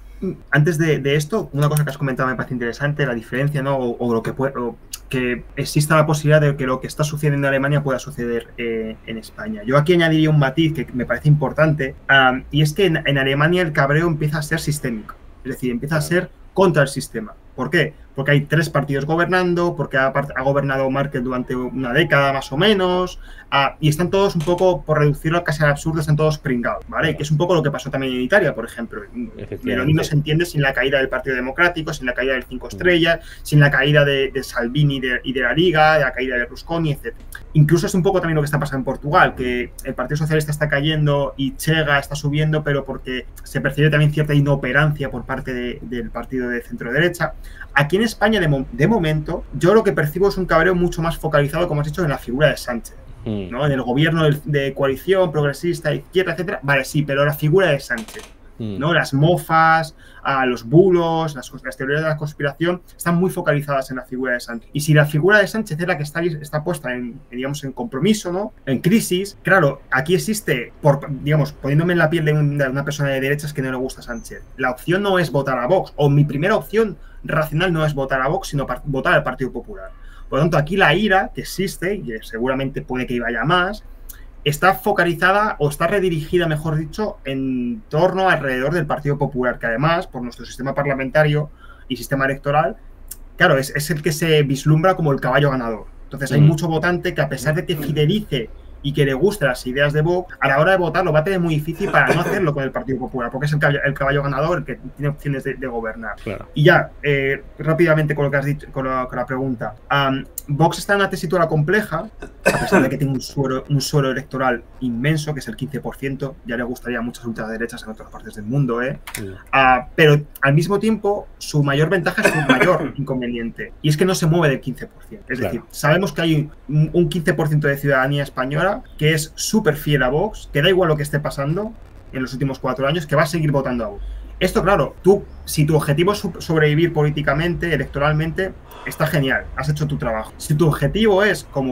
Antes de, de esto, una cosa que has comentado me parece interesante, la diferencia, ¿no? O, o lo que puede, o que exista la posibilidad de que lo que está sucediendo en Alemania pueda suceder eh, en España. Yo aquí añadiría un matiz que me parece importante, um, y es que en, en Alemania el cabreo empieza a ser sistémico, es decir, empieza a ser contra el sistema. ¿Por qué? Porque hay tres partidos gobernando, porque ha, ha gobernado Merkel durante una década más o menos, uh, y están todos un poco, por reducirlo casi al absurdo, están todos pringados, ¿vale? Que es un poco lo que pasó también en Italia, por ejemplo. Meloni no se entiende sin la caída del Partido Democrático, sin la caída del Cinco Estrellas, sin la caída de, de Salvini de, y de la Liga, la caída de Berlusconi, etcétera. Incluso es un poco también lo que está pasando en Portugal, que el Partido Socialista está cayendo y Chega está subiendo, pero porque se percibe también cierta inoperancia por parte de, del partido de centro-derecha. Aquí en España, de, mo de momento, yo lo que percibo es un cabreo mucho más focalizado, como has dicho, en la figura de Sánchez, ¿no? En el gobierno de, de coalición, progresista, izquierda, etcétera. Vale, sí, pero la figura de Sánchez, ¿no? Las mofas, a los bulos, las, las teorías de la conspiración están muy focalizadas en la figura de Sánchez. Y si la figura de Sánchez es la que está, está puesta en, digamos, en compromiso, ¿no? En crisis, claro, aquí existe, por, digamos, poniéndome en la piel de, un, de una persona de derechas que no le gusta Sánchez, la opción no es votar a Vox, o mi primera opción racional no es votar a Vox, sino votar al Partido Popular. Por lo tanto, aquí la ira que existe, y seguramente puede que vaya más, está focalizada o está redirigida, mejor dicho, en torno alrededor del Partido Popular, que además, por nuestro sistema parlamentario y sistema electoral, claro, es, es el que se vislumbra como el caballo ganador. Entonces hay mm. mucho votante que, a pesar de que fidelice y que le gusten las ideas de Vox, a la hora de votar lo va a tener muy difícil para no hacerlo con el Partido Popular, porque es el caballo, el caballo ganador, el que tiene opciones de, de gobernar. Claro. Y ya, eh, rápidamente con lo que has dicho, con, lo, con la pregunta. Um, Vox está en una tesitura compleja, a pesar de que tiene un suelo, un suelo electoral inmenso, que es el quince por ciento, ya le gustaría a muchas ultraderechas en otras partes del mundo, ¿eh? Sí. Uh, pero al mismo tiempo, su mayor ventaja es su mayor inconveniente, y es que no se mueve del quince por ciento. Es claro. decir, sabemos que hay un, un quince por ciento de ciudadanía española que es súper fiel a Vox, que da igual lo que esté pasando en los últimos cuatro años, que va a seguir votando a Vox. Esto, claro, tú, si tu objetivo es sobrevivir políticamente, electoralmente, está genial, has hecho tu trabajo. Si tu objetivo es, como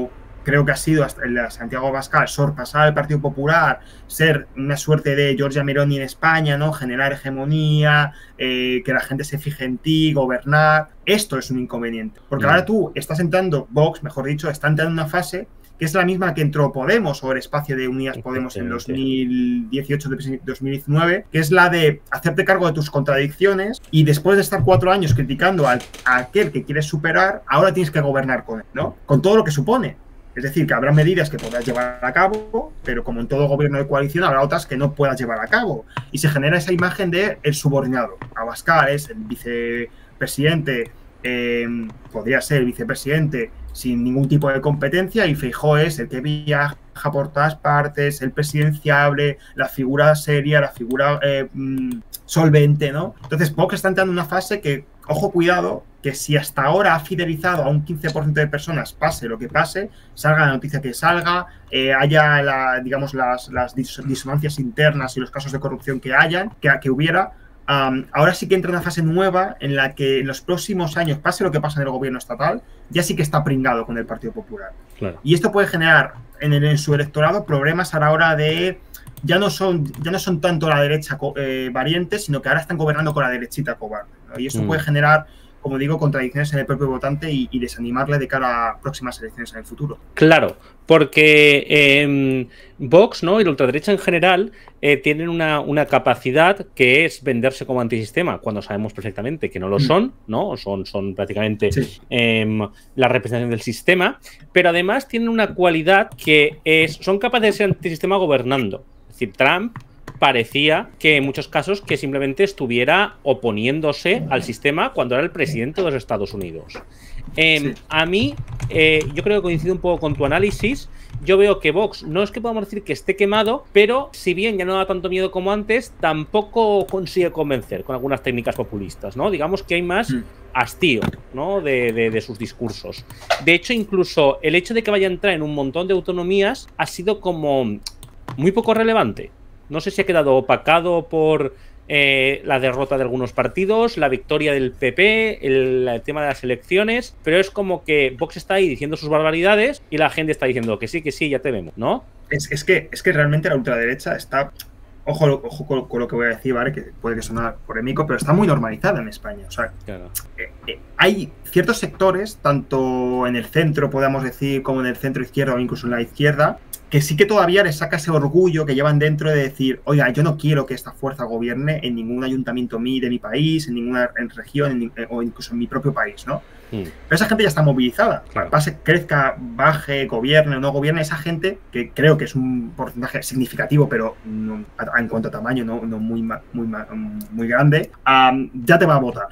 creo que ha sido hasta el de Santiago Abascal, sorpasar al Partido Popular, ser una suerte de Giorgia Meloni en España, ¿no? Generar hegemonía, eh, que la gente se fije en ti, gobernar. Esto es un inconveniente. Porque mm. ahora tú estás entrando, Vox, mejor dicho, está entrando en una fase que es la misma que entró Podemos o el espacio de Unidas Podemos en dos mil dieciocho dos mil diecinueve, que es la de hacerte cargo de tus contradicciones y después de estar cuatro años criticando al, a aquel que quieres superar, ahora tienes que gobernar con él, ¿no? Con todo lo que supone. Es decir, que habrá medidas que podrás llevar a cabo, pero como en todo gobierno de coalición habrá otras que no puedas llevar a cabo. Y se genera esa imagen de el subordinado. Abascal es el vicepresidente, eh, podría ser el vicepresidente sin ningún tipo de competencia, y Feijóo es el que viaja por todas partes, el presidenciable, la figura seria, la figura eh, mmm, solvente, ¿no? Entonces Vox está entrando en una fase que, ojo, cuidado, que si hasta ahora ha fidelizado a un quince por ciento de personas, pase lo que pase, salga la noticia que salga, eh, haya, la, digamos, las, las disonancias internas y los casos de corrupción que hayan, que, que hubiera, Um, ahora sí que entra una fase nueva en la que en los próximos años, pase lo que pasa en el gobierno estatal, ya sí que está pringado con el Partido Popular. Claro. Y esto puede generar en, el, en su electorado problemas a la hora de... Ya no son, ya no son tanto la derecha eh, variante, sino que ahora están gobernando con la derechita cobarde, ¿no? Y esto mm. puede generar, como digo, contradicciones en el propio votante y, y desanimarle de cara a próximas elecciones en el futuro. Claro, porque eh, Vox, ¿no?, y la ultraderecha en general eh, tienen una, una capacidad que es venderse como antisistema, cuando sabemos perfectamente que no lo son, ¿no? Son, son prácticamente sí. eh, la representación del sistema, pero además tienen una cualidad que es, son capaces de ser antisistema gobernando. Es decir, Trump parecía que en muchos casos que simplemente estuviera oponiéndose al sistema cuando era el presidente de los Estados Unidos. Eh, sí. A mí, eh, yo creo que coincido un poco con tu análisis. Yo veo que Vox no es que podamos decir que esté quemado, pero si bien ya no da tanto miedo como antes, tampoco consigue convencer con algunas técnicas populistas, ¿no? Digamos que hay más hastío, ¿no?, de, de, de sus discursos. De hecho, incluso el hecho de que vaya a entrar en un montón de autonomías ha sido como muy poco relevante. No sé si ha quedado opacado por eh, la derrota de algunos partidos, la victoria del P P, el, el tema de las elecciones, pero es como que Vox está ahí diciendo sus barbaridades y la gente está diciendo que sí, que sí, ya te vemos, ¿no? Es, es, que, es que realmente la ultraderecha está... Ojo, ojo con, con lo que voy a decir, ¿vale? Que puede que sonar polémico, pero está muy normalizada en España. O sea, claro. eh, eh, hay ciertos sectores, tanto en el centro, podemos decir, como en el centro izquierdo o incluso en la izquierda, que sí que todavía les saca ese orgullo que llevan dentro de decir, oiga, yo no quiero que esta fuerza gobierne en ningún ayuntamiento mí de mi país, en ninguna en región en, o incluso en mi propio país, ¿no? Mm. Pero esa gente ya está movilizada. Claro. Pase, crezca, baje, gobierne o no gobierne, esa gente, que creo que es un porcentaje significativo, pero no, en cuanto a tamaño no, no muy, muy, muy grande, um, ya te va a votar.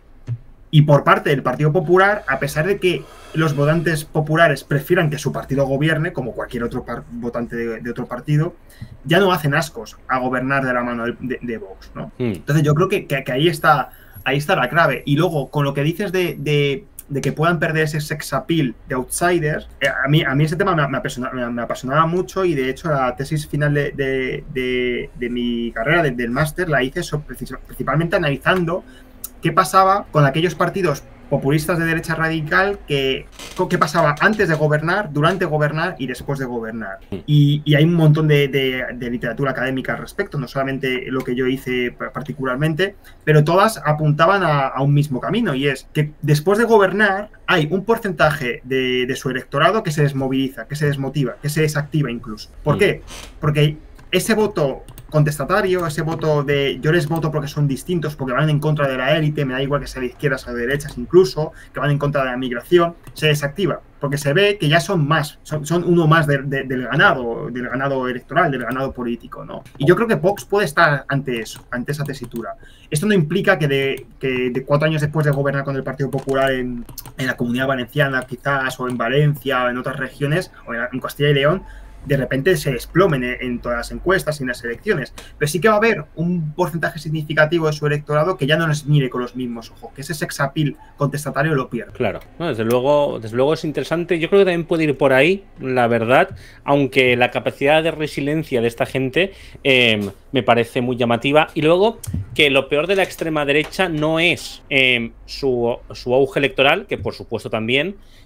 Y por parte del Partido Popular, a pesar de que los votantes populares prefieran que su partido gobierne, como cualquier otro votante de, de otro partido, ya no hacen ascos a gobernar de la mano de, de, de Vox, ¿no? Mm. Entonces yo creo que, que, que ahí está ahí está la clave. Y luego, con lo que dices de, de, de que puedan perder ese sex appeal de outsiders, eh, a, mí, a mí ese tema me, me, apasionaba, me, me apasionaba mucho, y de hecho la tesis final de, de, de, de mi carrera, de, del máster, la hice sobre, principalmente analizando qué pasaba con aquellos partidos populistas de derecha radical, que qué pasaba antes de gobernar, durante gobernar y después de gobernar. Y, y hay un montón de, de, de literatura académica al respecto, no solamente lo que yo hice particularmente, pero todas apuntaban a, a un mismo camino, y es que después de gobernar hay un porcentaje de, de su electorado que se desmoviliza, que se desmotiva, que se desactiva incluso. ¿Por qué? Porque ese voto contestatario, ese voto de yo les voto porque son distintos, porque van en contra de la élite, me da igual que sea de izquierdas o de derechas incluso, que van en contra de la migración, se desactiva, porque se ve que ya son más, son, son uno más de, de, del ganado, del ganado electoral, del ganado político, ¿no? Y yo creo que Vox puede estar ante eso, ante esa tesitura. Esto no implica que de, que de cuatro años después de gobernar con el Partido Popular en, en la Comunidad Valenciana quizás, o en Valencia, o en otras regiones, o en, en Castilla y León, de repente se desplomen en todas las encuestas y en las elecciones. Pero sí que va a haber un porcentaje significativo de su electorado que ya no les mire con los mismos ojos, que ese sex appeal contestatario lo pierde. Claro, no, desde luego, desde luego es interesante. Yo creo que también puede ir por ahí, la verdad, aunque la capacidad de resiliencia de esta gente eh, me parece muy llamativa. Y luego que lo peor de la extrema derecha no es eh, su, su auge electoral, que por supuesto también,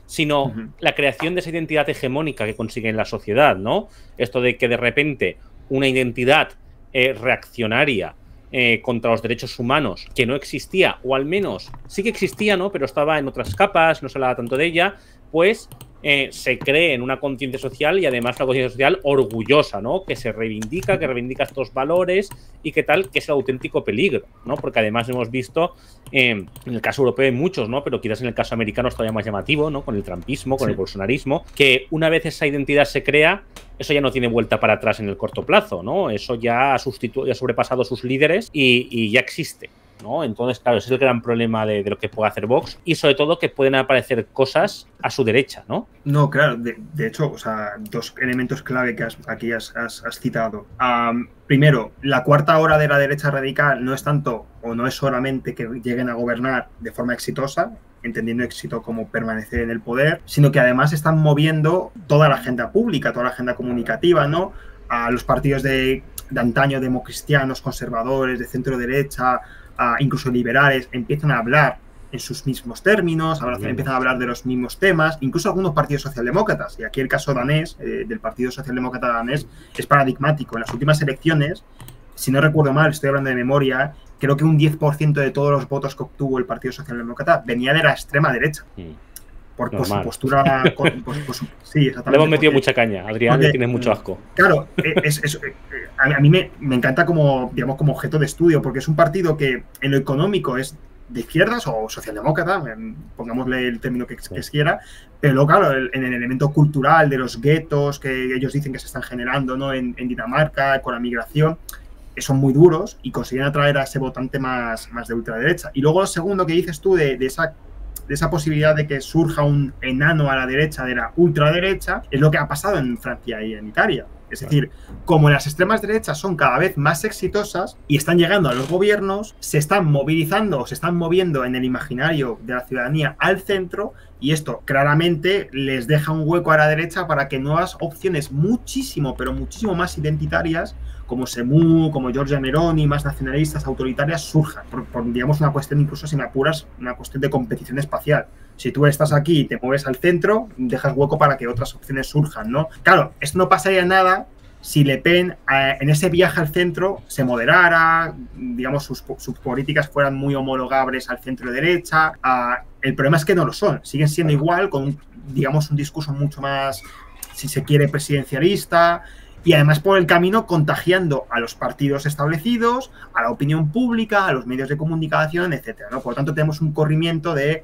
sino uh-huh. la creación de esa identidad hegemónica que consigue en la sociedad, ¿no? Esto de que de repente una identidad eh, reaccionaria eh, contra los derechos humanos que no existía, o al menos sí que existía, ¿no? Pero estaba en otras capas, no se hablaba tanto de ella, pues eh, se cree en una conciencia social y además una conciencia social orgullosa, ¿no? Que se reivindica, que reivindica estos valores y que tal, que es el auténtico peligro, ¿no? Porque además hemos visto, eh, en el caso europeo hay muchos, ¿no? Pero quizás en el caso americano es todavía más llamativo, ¿no? Con el trumpismo, con sí. el bolsonarismo, que una vez esa identidad se crea, eso ya no tiene vuelta para atrás en el corto plazo, ¿no? Eso ya ha, sustitu- ya ha sobrepasado sus líderes y, y ya existe, ¿no? Entonces, claro, ese es el gran problema de, de lo que puede hacer Vox y sobre todo que pueden aparecer cosas a su derecha, ¿no? No, claro, de, de hecho, o sea, dos elementos clave que has, aquí has, has, has citado. Um, primero, la cuarta hora de la derecha radical no es tanto o no es solamente que lleguen a gobernar de forma exitosa, entendiendo éxito como permanecer en el poder, sino que además están moviendo toda la agenda pública, toda la agenda comunicativa, ¿no? A los partidos de, de antaño, democristianos, conservadores, de centro derecha, a incluso liberales, empiezan a hablar en sus mismos términos, ahora empiezan a hablar de los mismos temas, incluso algunos partidos socialdemócratas, y aquí el caso danés, eh, del Partido Socialdemócrata danés, es paradigmático. En las últimas elecciones, si no recuerdo mal, estoy hablando de memoria, creo que un diez por ciento de todos los votos que obtuvo el Partido Socialdemócrata venía de la extrema derecha. Por, por su postura... Por, por, por su, sí, exactamente. Le hemos metido porque, mucha caña, Adrián, porque, le tienes mucho asco. Claro, es, es, a mí me, me encanta como, digamos, como objeto de estudio, porque es un partido que en lo económico es de izquierdas o socialdemócrata, pongámosle el término que, que quiera, pero luego, claro, en el elemento cultural de los guetos que ellos dicen que se están generando, ¿no? en, en Dinamarca, con la migración, son muy duros y consiguen atraer a ese votante más, más de ultraderecha. Y luego lo segundo que dices tú de, de esa de esa posibilidad de que surja un enano a la derecha de la ultraderecha, es lo que ha pasado en Francia y en Italia. Es decir, como las extremas derechas son cada vez más exitosas y están llegando a los gobiernos, se están movilizando o se están moviendo en el imaginario de la ciudadanía al centro, y esto claramente les deja un hueco a la derecha para que nuevas opciones muchísimo, pero muchísimo más identitarias, como Semú, como Giorgia Meloni, más nacionalistas, autoritarias, surjan. Por, por, digamos, una cuestión, incluso si me apuras, una cuestión de competición espacial. Si tú estás aquí y te mueves al centro, dejas hueco para que otras opciones surjan, ¿no? Claro, esto no pasaría nada si Le Pen, eh, en ese viaje al centro, se moderara, digamos, sus, sus políticas fueran muy homologables al centro-derecha. Eh, el problema es que no lo son. Siguen siendo igual, con, un, digamos, un discurso mucho más, si se quiere, presidencialista, y además por el camino contagiando a los partidos establecidos, a la opinión pública, a los medios de comunicación, etcétera, ¿no? Por lo tanto, tenemos un corrimiento de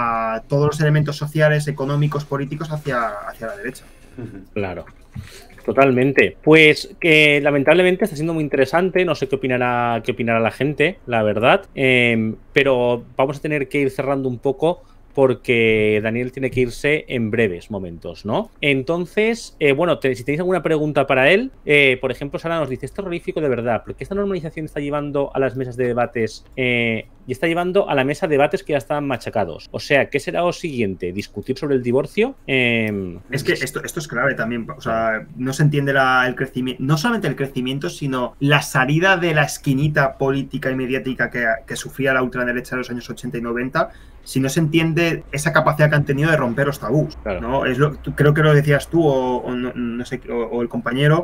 a todos los elementos sociales, económicos, políticos hacia, hacia la derecha. Claro, totalmente. Pues que lamentablemente está siendo muy interesante, no sé qué opinará, qué opinará la gente, la verdad, eh, pero vamos a tener que ir cerrando un poco porque Daniel tiene que irse en breves momentos, ¿no? Entonces, eh, bueno, te, si tenéis alguna pregunta para él, eh, por ejemplo, Sara nos dice, es terrorífico de verdad, porque esta normalización está llevando a las mesas de debates eh, y está llevando a la mesa debates que ya estaban machacados. O sea, ¿qué será lo siguiente? ¿Discutir sobre el divorcio? Eh, es que esto, esto es clave también, o sea, no se entiende la, el crecimiento, no solamente el crecimiento, sino la salida de la esquinita política y mediática que, que sufría la ultraderecha en los años ochenta y noventa, si no se entiende esa capacidad que han tenido de romper los tabús, claro. ¿no? Es lo, creo que lo decías tú o, o no, no sé, o, o el compañero,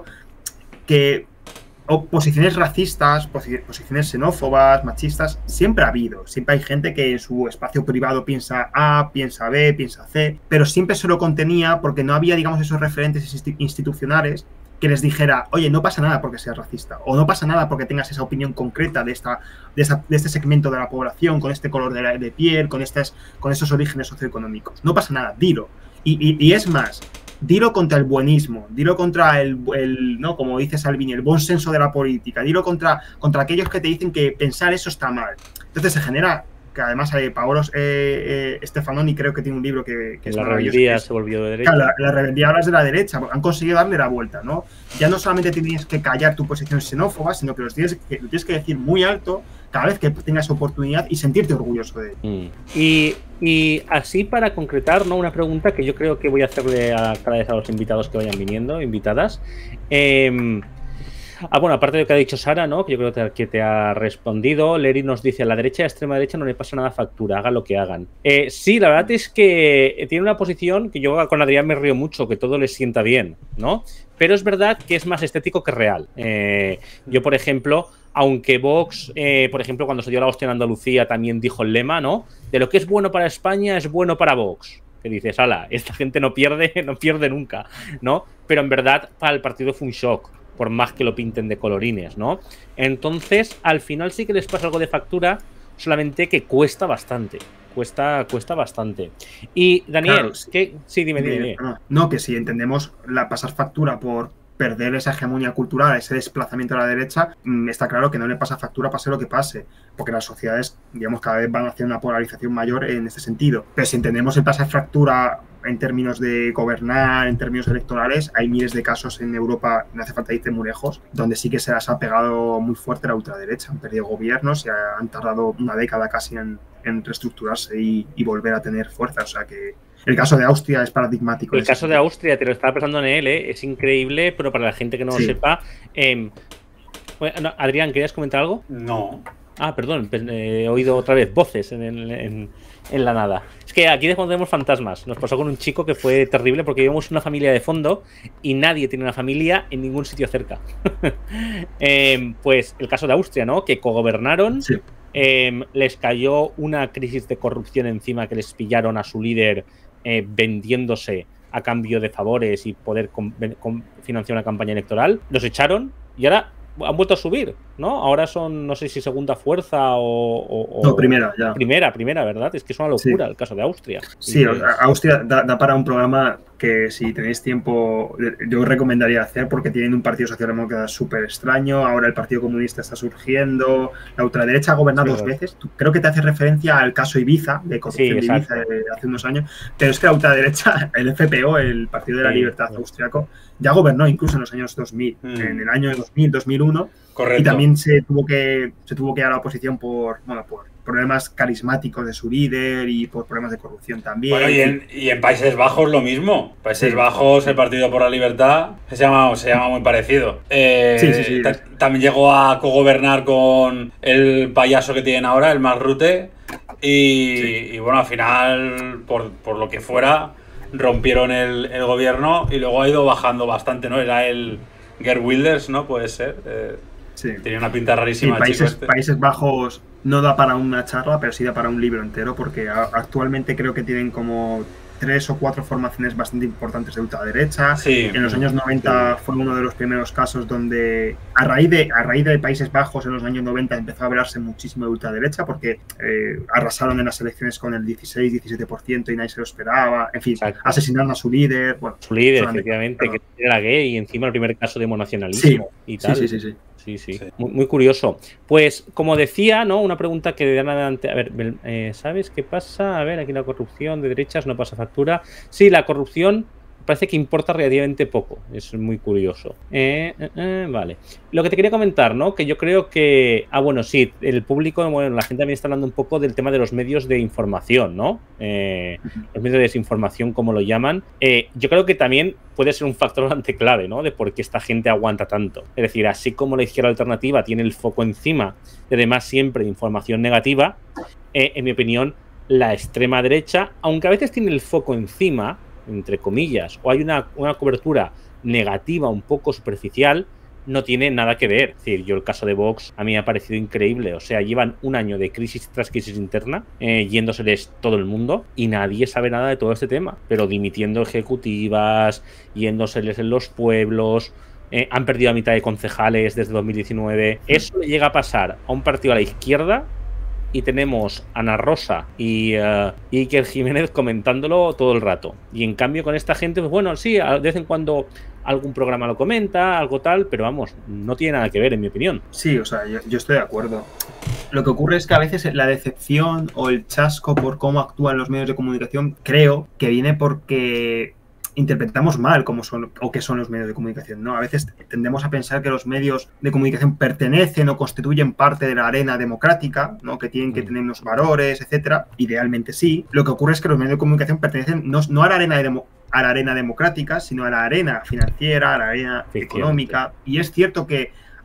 que o posiciones racistas, posiciones xenófobas, machistas, siempre ha habido. Siempre hay gente que en su espacio privado piensa A, piensa B, piensa C, pero siempre se lo contenía porque no había, digamos, esos referentes institucionales que les dijera, oye, no pasa nada porque seas racista, o no pasa nada porque tengas esa opinión concreta de, esta, de, esa, de este segmento de la población, con este color de, la, de piel, con, estas, con estos orígenes socioeconómicos. No pasa nada, dilo. Y, y, y es más, dilo contra el buenismo, dilo contra el, el, ¿no? Como dice Salvini, el buen senso de la política, dilo contra, contra aquellos que te dicen que pensar eso está mal. Entonces se genera, que además hay Paolo eh, eh, Stefanoni, creo que tiene un libro que, que es la maravilloso. rebeldía es, se volvió de derecha. La, la rebeldía ahora es de la derecha, han conseguido darle la vuelta, ¿no? Ya no solamente tienes que callar tu posición xenófoba, sino que, los tienes, que lo tienes que decir muy alto cada vez que tengas oportunidad y sentirte orgulloso de ello. Mm. Y, y así para concretar, ¿no? Una pregunta que yo creo que voy a hacerle a cada vez a los invitados que vayan viniendo, invitadas. Eh, Ah, bueno, aparte de lo que ha dicho Sara, ¿no? Que yo creo que te ha respondido. Leri nos dice, a la derecha y a la extrema derecha no le pasa nada factura, hagan lo que hagan. Eh, sí, la verdad es que tiene una posición que yo con Adrián me río mucho, que todo les sienta bien, ¿no? Pero es verdad que es más estético que real. Eh, yo, por ejemplo, aunque Vox, eh, por ejemplo, cuando se dio la hostia en Andalucía, también dijo el lema, ¿no? De lo que es bueno para España es bueno para Vox. Que dices, ala, esta gente no pierde, no pierde nunca, ¿no? Pero en verdad para el partido fue un shock, por más que lo pinten de colorines, ¿no? Entonces, al final sí que les pasa algo de factura, solamente que cuesta bastante. Cuesta, cuesta bastante. Y, Daniel, claro, ¿qué? Sí, dime, dime. dime. No, no, que si entendemos la pasar factura por perder esa hegemonía cultural, ese desplazamiento a la derecha, está claro que no le pasa factura pase lo que pase, porque las sociedades, digamos, cada vez van hacia una polarización mayor en este sentido. Pero si entendemos el pasar factura en términos de gobernar, en términos electorales, hay miles de casos en Europa, no hace falta irte muy lejos, donde sí que se las ha pegado muy fuerte la ultraderecha. Han perdido gobiernos y han tardado una década casi en, en reestructurarse y, y volver a tener fuerza. O sea que el caso de Austria es paradigmático. El caso de Austria, te lo estaba pensando en él, ¿eh? Es increíble, pero para la gente que no sí. lo sepa... Eh, bueno, no, Adrián, ¿querías comentar algo? No. Ah, perdón, eh, he oído otra vez voces en, en, en la nada. Es que aquí tenemos fantasmas. Nos pasó con un chico que fue terrible porque vivimos una familia de fondo y nadie tiene una familia en ningún sitio cerca. eh, pues el caso de Austria, ¿no? Que cogobernaron... Sí. Eh, les cayó una crisis de corrupción encima que les pillaron a su líder eh, vendiéndose a cambio de favores y poder con, con, financiar una campaña electoral. Los echaron y ahora han vuelto a subir, ¿no? Ahora son, no sé si segunda fuerza o... o no, primera, ya. Primera, primera, ¿verdad? Es que es una locura sí. el caso de Austria. Sí, que... Austria da, da para un programa que si tenéis tiempo yo os recomendaría hacer porque tienen un partido socialdemócrata súper extraño, ahora el Partido Comunista está surgiendo, la ultraderecha ha gobernado sí, dos veces, creo que te hace referencia al caso Ibiza, de corrupción sí, de Ibiza de hace unos años, pero es que la ultraderecha, el F P O, el Partido de la sí, Libertad sí. austriaco, ya gobernó incluso en los años dos mil, mm. en el año dos mil, dos mil uno, correcto. Y también se tuvo que se tuvo que ir a la oposición por, bueno, por problemas carismáticos de su líder y por problemas de corrupción también. Bueno, y en, y en Países Bajos lo mismo. Países sí. Bajos, el Partido por la Libertad, se llama, se llama muy parecido. Eh, sí, sí, sí. También llegó a cogobernar con el payaso que tienen ahora, el Mark Rutte, y, sí. y bueno, al final, por, por lo que fuera, rompieron el, el gobierno y luego ha ido bajando bastante, ¿no? Era el Geert Wilders, ¿no? Puede ser. Eh, sí. Tenía una pinta rarísima. Sí, Países, este. Países Bajos no da para una charla, pero sí da para un libro entero, porque a, actualmente creo que tienen como tres o cuatro formaciones bastante importantes de ultraderecha. Sí. En los años noventa sí. fue uno de los primeros casos donde, a raíz de a raíz de Países Bajos, en los años noventa empezó a hablarse muchísimo de ultraderecha, porque eh, arrasaron en las elecciones con el dieciséis diecisiete por ciento y nadie se lo esperaba. En fin, Exacto. asesinaron a su líder. Bueno, su líder, efectivamente, que era gay y encima el primer caso de homonacionalismo sí. y tal. Sí, sí, sí, sí. Sí, sí, sí. Muy, muy curioso. Pues, como decía, ¿no? Una pregunta que de adelante. A ver, eh, ¿sabes qué pasa? A ver, aquí la corrupción de derechas no pasa factura. Sí, la corrupción parece que importa relativamente poco. Es muy curioso. Eh, eh, eh, vale. Lo que te quería comentar, ¿no? Que yo creo que... Ah, bueno, sí, el público, bueno, la gente también está hablando un poco del tema de los medios de información, ¿no? Eh, los medios de desinformación, como lo llaman. Eh, yo creo que también puede ser un factor bastante clave, ¿no? De por qué esta gente aguanta tanto. Es decir, así como la izquierda alternativa tiene el foco encima y además siempre de información negativa, eh, en mi opinión, la extrema derecha, aunque a veces tiene el foco encima, entre comillas, o hay una, una cobertura negativa un poco superficial, no tiene nada que ver. Es decir, yo el caso de Vox a mí me ha parecido increíble. O sea, llevan un año de crisis tras crisis interna, eh, yéndoseles todo el mundo y nadie sabe nada de todo este tema. Pero dimitiendo ejecutivas, yéndoseles en los pueblos, eh, han perdido a mitad de concejales desde dos mil diecinueve. Eso le llega a pasar a un partido a la izquierda y tenemos a Ana Rosa y uh, Iker Jiménez comentándolo todo el rato. Y en cambio con esta gente, pues bueno, sí, de vez en cuando algún programa lo comenta, algo tal, pero vamos, no tiene nada que ver, en mi opinión. Sí, o sea, yo, yo estoy de acuerdo. Lo que ocurre es que a veces la decepción o el chasco por cómo actúan los medios de comunicación, creo que viene porque interpretamos mal cómo son o qué son los medios de comunicación, ¿no? A veces tendemos a pensar que los medios de comunicación pertenecen o constituyen parte de la arena democrática, ¿no? Que tienen que tener unos valores, etcétera. Idealmente sí. Lo que ocurre es que los medios de comunicación pertenecen no, no a la arena de demo, a la arena democrática, sino a la arena financiera, a la arena económica. Y es cierto que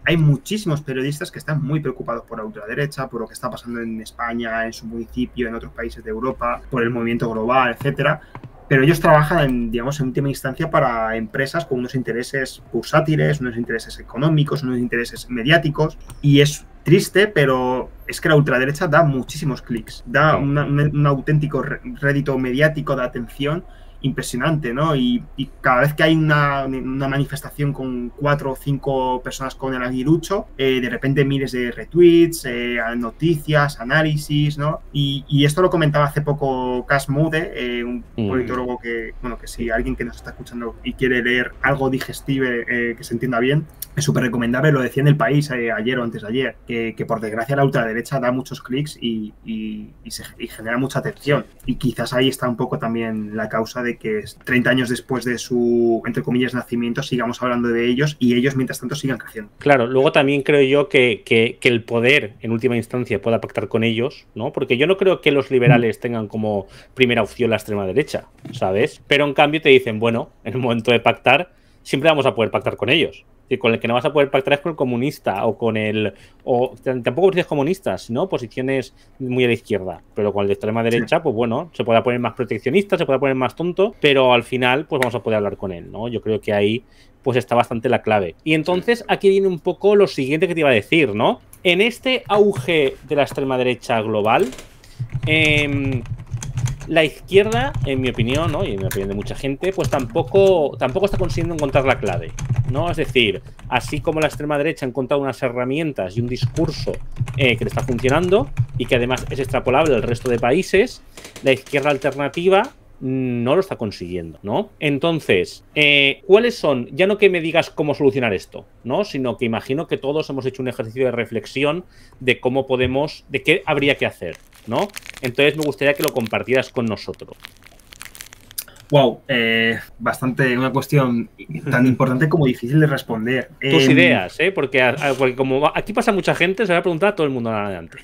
hay muchísimos periodistas que están muy preocupados por la ultraderecha, por lo que está pasando en España, en su municipio, en otros países de Europa, por el movimiento global, etcétera. Pero ellos trabajan, en, digamos, en última instancia para empresas con unos intereses bursátiles, unos intereses económicos, unos intereses mediáticos, y es triste, pero es que la ultraderecha da muchísimos clics, da una, un, un auténtico rédito mediático de atención impresionante, ¿no? Y, y cada vez que hay una, una manifestación con cuatro o cinco personas con el aguilucho, eh, de repente miles de retweets, eh, noticias, análisis, ¿no? Y, y esto lo comentaba hace poco Cas Mode, eh, un mm. politólogo que, bueno, que si alguien que nos está escuchando y quiere leer algo digestible eh, que se entienda bien, es súper recomendable, lo decía en El País eh, ayer o antes de ayer, que, que por desgracia la ultraderecha da muchos clics y, y, y, se, y genera mucha atención. Y quizás ahí está un poco también la causa de que treinta años después de su, entre comillas, nacimiento, sigamos hablando de ellos y ellos, mientras tanto, sigan creciendo. Claro, luego también creo yo que, que, que el poder, en última instancia, pueda pactar con ellos, ¿no? Porque yo no creo que los liberales tengan como primera opción la extrema derecha, ¿sabes? Pero en cambio te dicen, bueno, en el momento de pactar, siempre vamos a poder pactar con ellos. Y con el que no vas a poder pactar es con el comunista o con el... o tampoco posiciones comunistas, sino posiciones muy a la izquierda. Pero con el de extrema derecha, sí. Pues bueno, se puede poner más proteccionista, se puede poner más tonto, pero al final pues vamos a poder hablar con él, ¿no? Yo creo que ahí pues está bastante la clave. Y entonces aquí viene un poco lo siguiente que te iba a decir, ¿no? En este auge de la extrema derecha global, eh, la izquierda, en mi opinión, ¿no? Y en la opinión de mucha gente, pues tampoco, tampoco está consiguiendo encontrar la clave, ¿no? Es decir, así como la extrema derecha ha encontrado unas herramientas y un discurso eh, que le está funcionando y que además es extrapolable al resto de países, la izquierda alternativa no lo está consiguiendo, ¿no? Entonces, eh, ¿cuáles son? Ya no que me digas cómo solucionar esto, ¿no? Sino que imagino que todos hemos hecho un ejercicio de reflexión de cómo podemos, de qué habría que hacer, ¿no? Entonces me gustaría que lo compartieras con nosotros. Wow, eh, bastante una cuestión tan importante como difícil de responder. Tus eh, ideas, ¿eh? Porque, porque como aquí pasa mucha gente, se va a preguntar a todo el mundo adelante.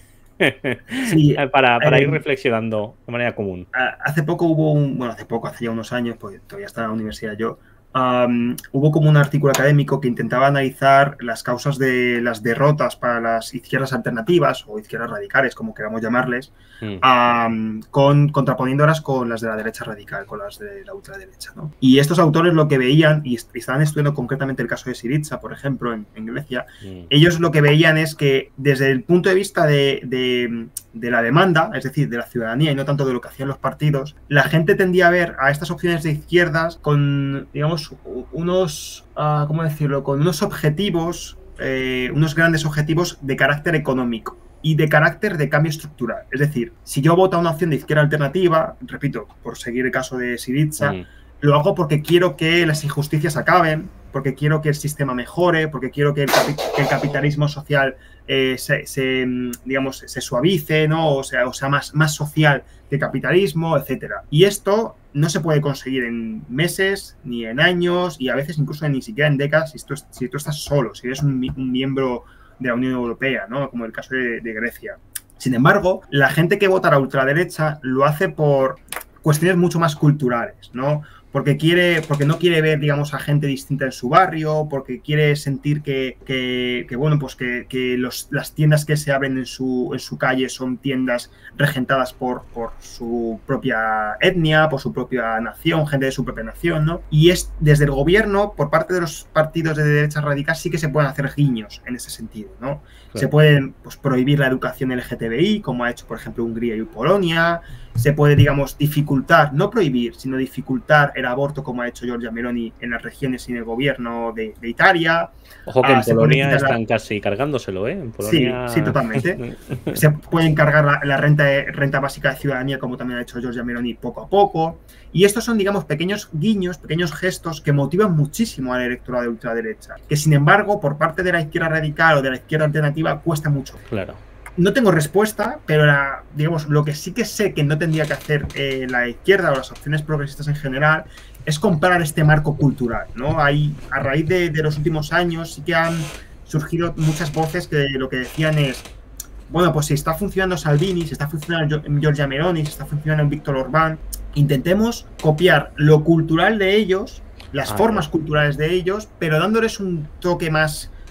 Sí, para, para eh, ir reflexionando de manera común. Hace poco hubo un, bueno, hace poco, hace ya unos años, pues todavía estaba en la universidad yo, um, hubo como un artículo académico que intentaba analizar las causas de las derrotas para las izquierdas alternativas o izquierdas radicales, como queramos llamarles, mm. um, con, contraponiéndolas con las de la derecha radical, con las de la ultraderecha, ¿no? Y estos autores lo que veían, y estaban estudiando concretamente el caso de Syriza, por ejemplo, en, en Grecia, mm. ellos lo que veían es que desde el punto de vista de, de, de la demanda, es decir, de la ciudadanía y no tanto de lo que hacían los partidos, la gente tendía a ver a estas opciones de izquierdas con, digamos, unos, uh, ¿cómo decirlo?, con unos objetivos, eh, unos grandes objetivos de carácter económico y de carácter de cambio estructural. Es decir, si yo voto a una opción de izquierda alternativa, repito, por seguir el caso de Syriza, mm. lo hago porque quiero que las injusticias acaben, porque quiero que el sistema mejore, porque quiero que el, capi que el capitalismo social eh, se, se, digamos, se suavice, ¿no? O sea, o sea más, más social que el capitalismo, etcétera. Y esto no se puede conseguir en meses, ni en años, y a veces incluso ni siquiera en décadas si tú, si tú estás solo, si eres un, un miembro de la Unión Europea, ¿no? Como el caso de, de Grecia. Sin embargo, la gente que vota a la ultraderecha lo hace por cuestiones mucho más culturales, ¿no? Porque quiere, porque no quiere ver, digamos, a gente distinta en su barrio, porque quiere sentir que, que, que bueno, pues que, que los, las tiendas que se abren en su, en su calle son tiendas regentadas por, por su propia etnia, por su propia nación, gente de su propia nación, ¿no? Y es desde el gobierno, por parte de los partidos de derecha radical, sí que se pueden hacer guiños en ese sentido, ¿no? Claro. Se pueden, pues, prohibir la educación L G T B I, como ha hecho, por ejemplo, Hungría y Polonia. Se puede, digamos, dificultar, no prohibir, sino dificultar el aborto, como ha hecho Giorgia Meloni en las regiones y en el gobierno de, de Italia. Ojo que ah, en Polonia están la... casi cargándoselo, ¿eh? En Polonia... Sí, sí, totalmente. Se pueden cargar la, la renta, renta básica de ciudadanía, como también ha hecho Giorgia Meloni, poco a poco. Y estos son, digamos, pequeños guiños, pequeños gestos que motivan muchísimo al electorado de ultraderecha, que, sin embargo, por parte de la izquierda radical o de la izquierda alternativa, cuesta mucho. Claro. No tengo respuesta, pero la, digamos, lo que sí que sé que no tendría que hacer eh, la izquierda o las opciones progresistas en general es comprar este marco cultural, ¿no? Hay, a raíz de, de los últimos años sí que han surgido muchas voces que lo que decían es, bueno, pues si está funcionando Salvini, si está funcionando Giorgia Meloni, si está funcionando Víctor Orbán, intentemos copiar lo cultural de ellos, las ah, formas culturales de ellos, pero dándoles un toque más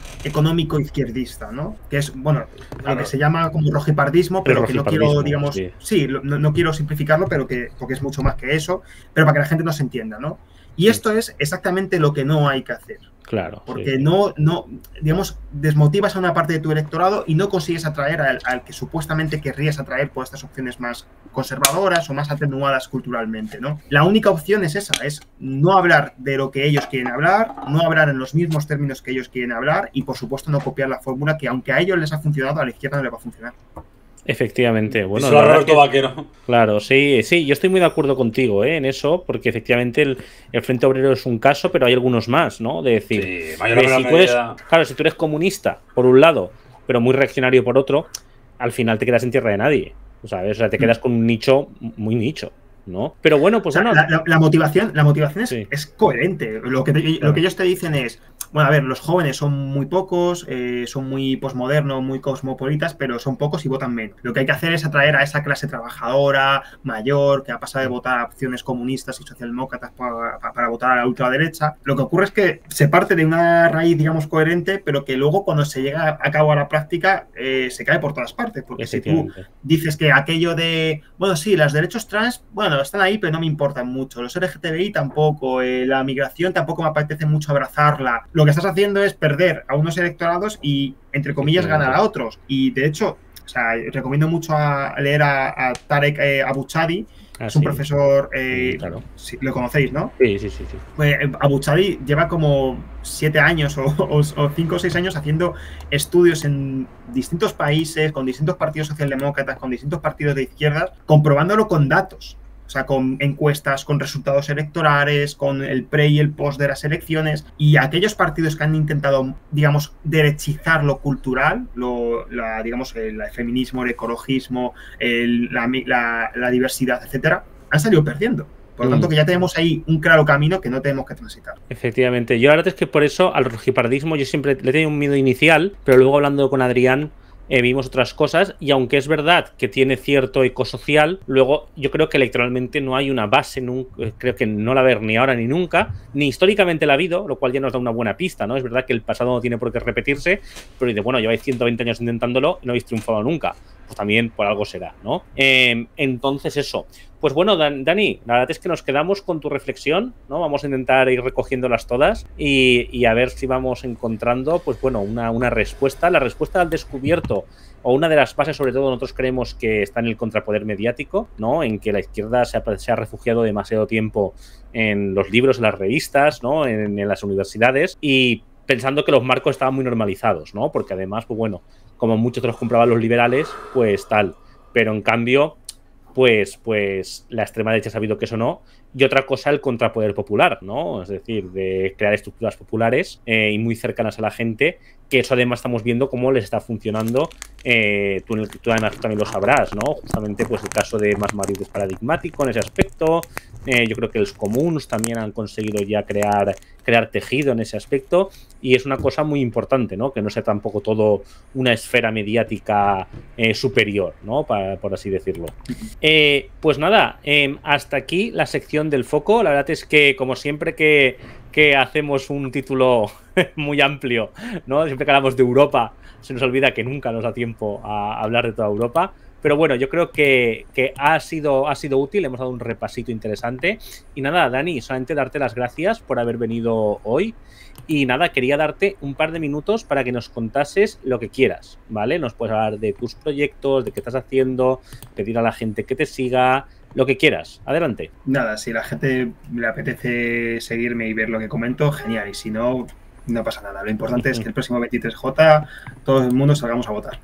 económico izquierdista, ¿no? Que es, bueno, Claro. lo que se llama como rojipardismo, pero El que no rojipardismo, quiero, digamos, sí. sí, lo- no, no quiero simplificarlo, pero que porque es mucho más que eso, pero para que la gente nos entienda, ¿no? Y esto es exactamente lo que no hay que hacer. Claro. Porque sí. no, no, digamos, desmotivas a una parte de tu electorado y no consigues atraer al, al que supuestamente querrías atraer por estas opciones más conservadoras o más atenuadas culturalmente, ¿no? La única opción es esa, es no hablar de lo que ellos quieren hablar, no hablar en los mismos términos que ellos quieren hablar y, por supuesto, no copiar la fórmula que, aunque a ellos les ha funcionado, a la izquierda no le va a funcionar. Efectivamente, bueno, Eso la a verdad Roberto que- Vaquero. Claro, sí, sí, yo estoy muy de acuerdo contigo, ¿eh? En eso, porque efectivamente el, el Frente Obrero es un caso, pero hay algunos más, ¿no? De decir, Sí, mayor de o menor si tú eres, medida. claro, si tú eres comunista, por un lado, pero muy reaccionario por otro, al final te quedas en tierra de nadie, ¿sabes? O sea, te quedas con un nicho muy nicho, ¿no? Pero bueno, pues O sea, bueno, la, la- la motivación, la motivación es, Sí. es coherente. Lo que, te- Claro. lo que ellos te dicen es, bueno, a ver, los jóvenes son muy pocos, eh, son muy posmodernos, muy cosmopolitas, pero son pocos y votan menos. Lo que hay que hacer es atraer a esa clase trabajadora, mayor, que ha pasado de votar a opciones comunistas y socialdemócratas para, para- para votar a la ultraderecha. Lo que ocurre es que se parte de una raíz, digamos, coherente, pero que luego cuando se llega a cabo a la práctica eh, se cae por todas partes. Porque si tú efectivamente. dices que aquello de, bueno, sí, los derechos trans, bueno, están ahí, pero no me importan mucho. Los L G T B I tampoco, eh, la migración tampoco me apetece mucho abrazarla. Lo que estás haciendo es perder a unos electorados y, entre comillas, ganar a otros. Y, de hecho, o sea, recomiendo mucho a leer a, a Tarek eh, Abuchadi, Ah, es un sí. profesor, eh, Mm, claro. sí, lo conocéis, ¿no? Sí, sí, sí, sí. Pues Abuchadi lleva como siete años o, o, o cinco o seis años haciendo estudios en distintos países, con distintos partidos socialdemócratas, con distintos partidos de izquierdas, comprobándolo con datos. O sea, con encuestas, con resultados electorales, con el pre y el post de las elecciones. Y aquellos partidos que han intentado, digamos, derechizar lo cultural, lo, la, digamos, el, el feminismo, el ecologismo, el, la, la, la diversidad, etcétera, han salido perdiendo. Por lo tanto, que ya tenemos ahí un claro camino que no tenemos que transitar. Efectivamente. Yo la verdad es que por eso al rojipardismo yo siempre le tenía un miedo inicial, pero luego hablando con Adrián eh, vimos otras cosas y aunque es verdad que tiene cierto ecosocial, luego yo creo que electoralmente no hay una base, nunca, creo que no la va a haber ni ahora ni nunca, ni históricamente la ha habido, lo cual ya nos da una buena pista, ¿no? Es verdad que el pasado no tiene por qué repetirse, pero dice, bueno, lleváis ciento veinte años intentándolo y no habéis triunfado nunca. Pues también por algo será, ¿no? Eh, entonces eso. Pues bueno, Dan, Dani, la verdad es que nos quedamos con tu reflexión, ¿no? Vamos a intentar ir recogiéndolas todas y, y a ver si vamos encontrando, pues bueno, una, una respuesta. La respuesta al descubierto, o una de las bases, sobre todo, nosotros creemos que está en el contrapoder mediático, ¿no? En que la izquierda se ha, se ha refugiado demasiado tiempo en los libros, en las revistas, ¿no? En, en las universidades y pensando que los marcos estaban muy normalizados, ¿no? Porque además, pues bueno, como muchos de los compraban los liberales, pues tal. Pero en cambio, pues, pues la extrema derecha ha sabido que eso no. Y otra cosa, el contrapoder popular, ¿no? Es decir, de crear estructuras populares eh, y muy cercanas a la gente, que eso además estamos viendo cómo les está funcionando. Eh, tú, tú además también lo sabrás, ¿no? Justamente pues el caso de Más Madrid es paradigmático en ese aspecto. Eh, yo creo que los comuns también han conseguido ya crear, crear tejido en ese aspecto y es una cosa muy importante, ¿no? Que no sea tampoco todo una esfera mediática eh, superior, ¿no? Para, por así decirlo. Eh, pues nada, eh, hasta aquí la sección del foco. La verdad es que, como siempre que, que hacemos un título muy amplio, ¿no? Siempre que hablamos de Europa, se nos olvida que nunca nos da tiempo a hablar de toda Europa. Pero bueno, yo creo que, que ha, sido, ha sido útil, hemos dado un repasito interesante. Y nada, Dani, solamente darte las gracias por haber venido hoy. Y nada, quería darte un par de minutos para que nos contases lo que quieras, ¿vale? Nos puedes hablar de tus proyectos, de qué estás haciendo, pedir a la gente que te siga, lo que quieras. Adelante. Nada, si la gente le apetece seguirme y ver lo que comento, genial. Y si no, no pasa nada. Lo importante es que el próximo veintitrés J todo el mundo salgamos a votar.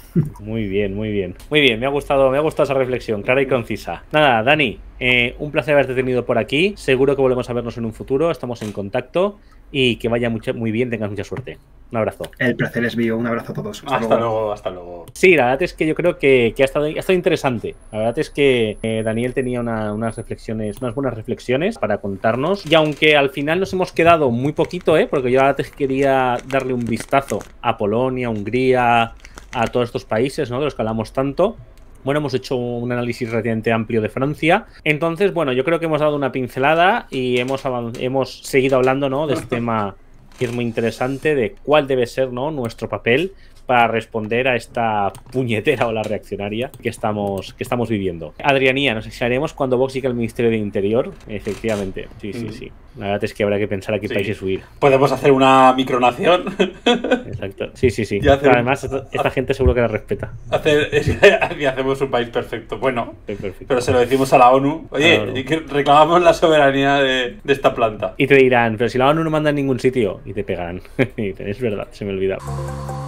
Muy bien, muy bien. Muy bien, me ha gustado, me ha gustado esa reflexión, clara y concisa. Nada, Dani, eh, un placer haberte tenido por aquí. Seguro que volvemos a vernos en un futuro, estamos en contacto y que vaya mucho, muy bien, tengas mucha suerte. Un abrazo. El placer es mío, un abrazo a todos. Hasta, hasta luego. luego, hasta luego. Sí, la verdad es que yo creo que, que ha, estado, ha estado interesante. La verdad es que eh, Daniel tenía una, unas reflexiones, unas buenas reflexiones para contarnos. Y aunque al final nos hemos quedado muy poquito, ¿eh? Porque yo ahora te quería darle un vistazo a Polonia, Hungría, a todos estos países, ¿no? De los que hablamos tanto. Bueno, hemos hecho un análisis relativamente amplio de Francia. Entonces, bueno, yo creo que hemos dado una pincelada y hemos, hemos seguido hablando, ¿no? De este tema y es muy interesante de cuál debe ser, ¿no?, nuestro papel para responder a esta puñetera ola reaccionaria que estamos, que estamos viviendo. Adrianía, nos explicaremos cuando Vox llegue al Ministerio de Interior. Efectivamente, sí, sí, sí. La verdad es que habrá que pensar a qué Sí. países huir. Podemos hacer una micronación. Exacto. Sí, sí, sí. Y hacer- Pero además, esta, esta gente seguro que la respeta. Hacer, y hacemos un país perfecto. Bueno, Sí, perfecto. pero se lo decimos a la ONU. Oye, A la ONU. y que reclamamos la soberanía de, de esta planta. Y te dirán, pero si la ONU no manda en ningún sitio, y te pegarán. Y dicen, es verdad, se me olvidaba.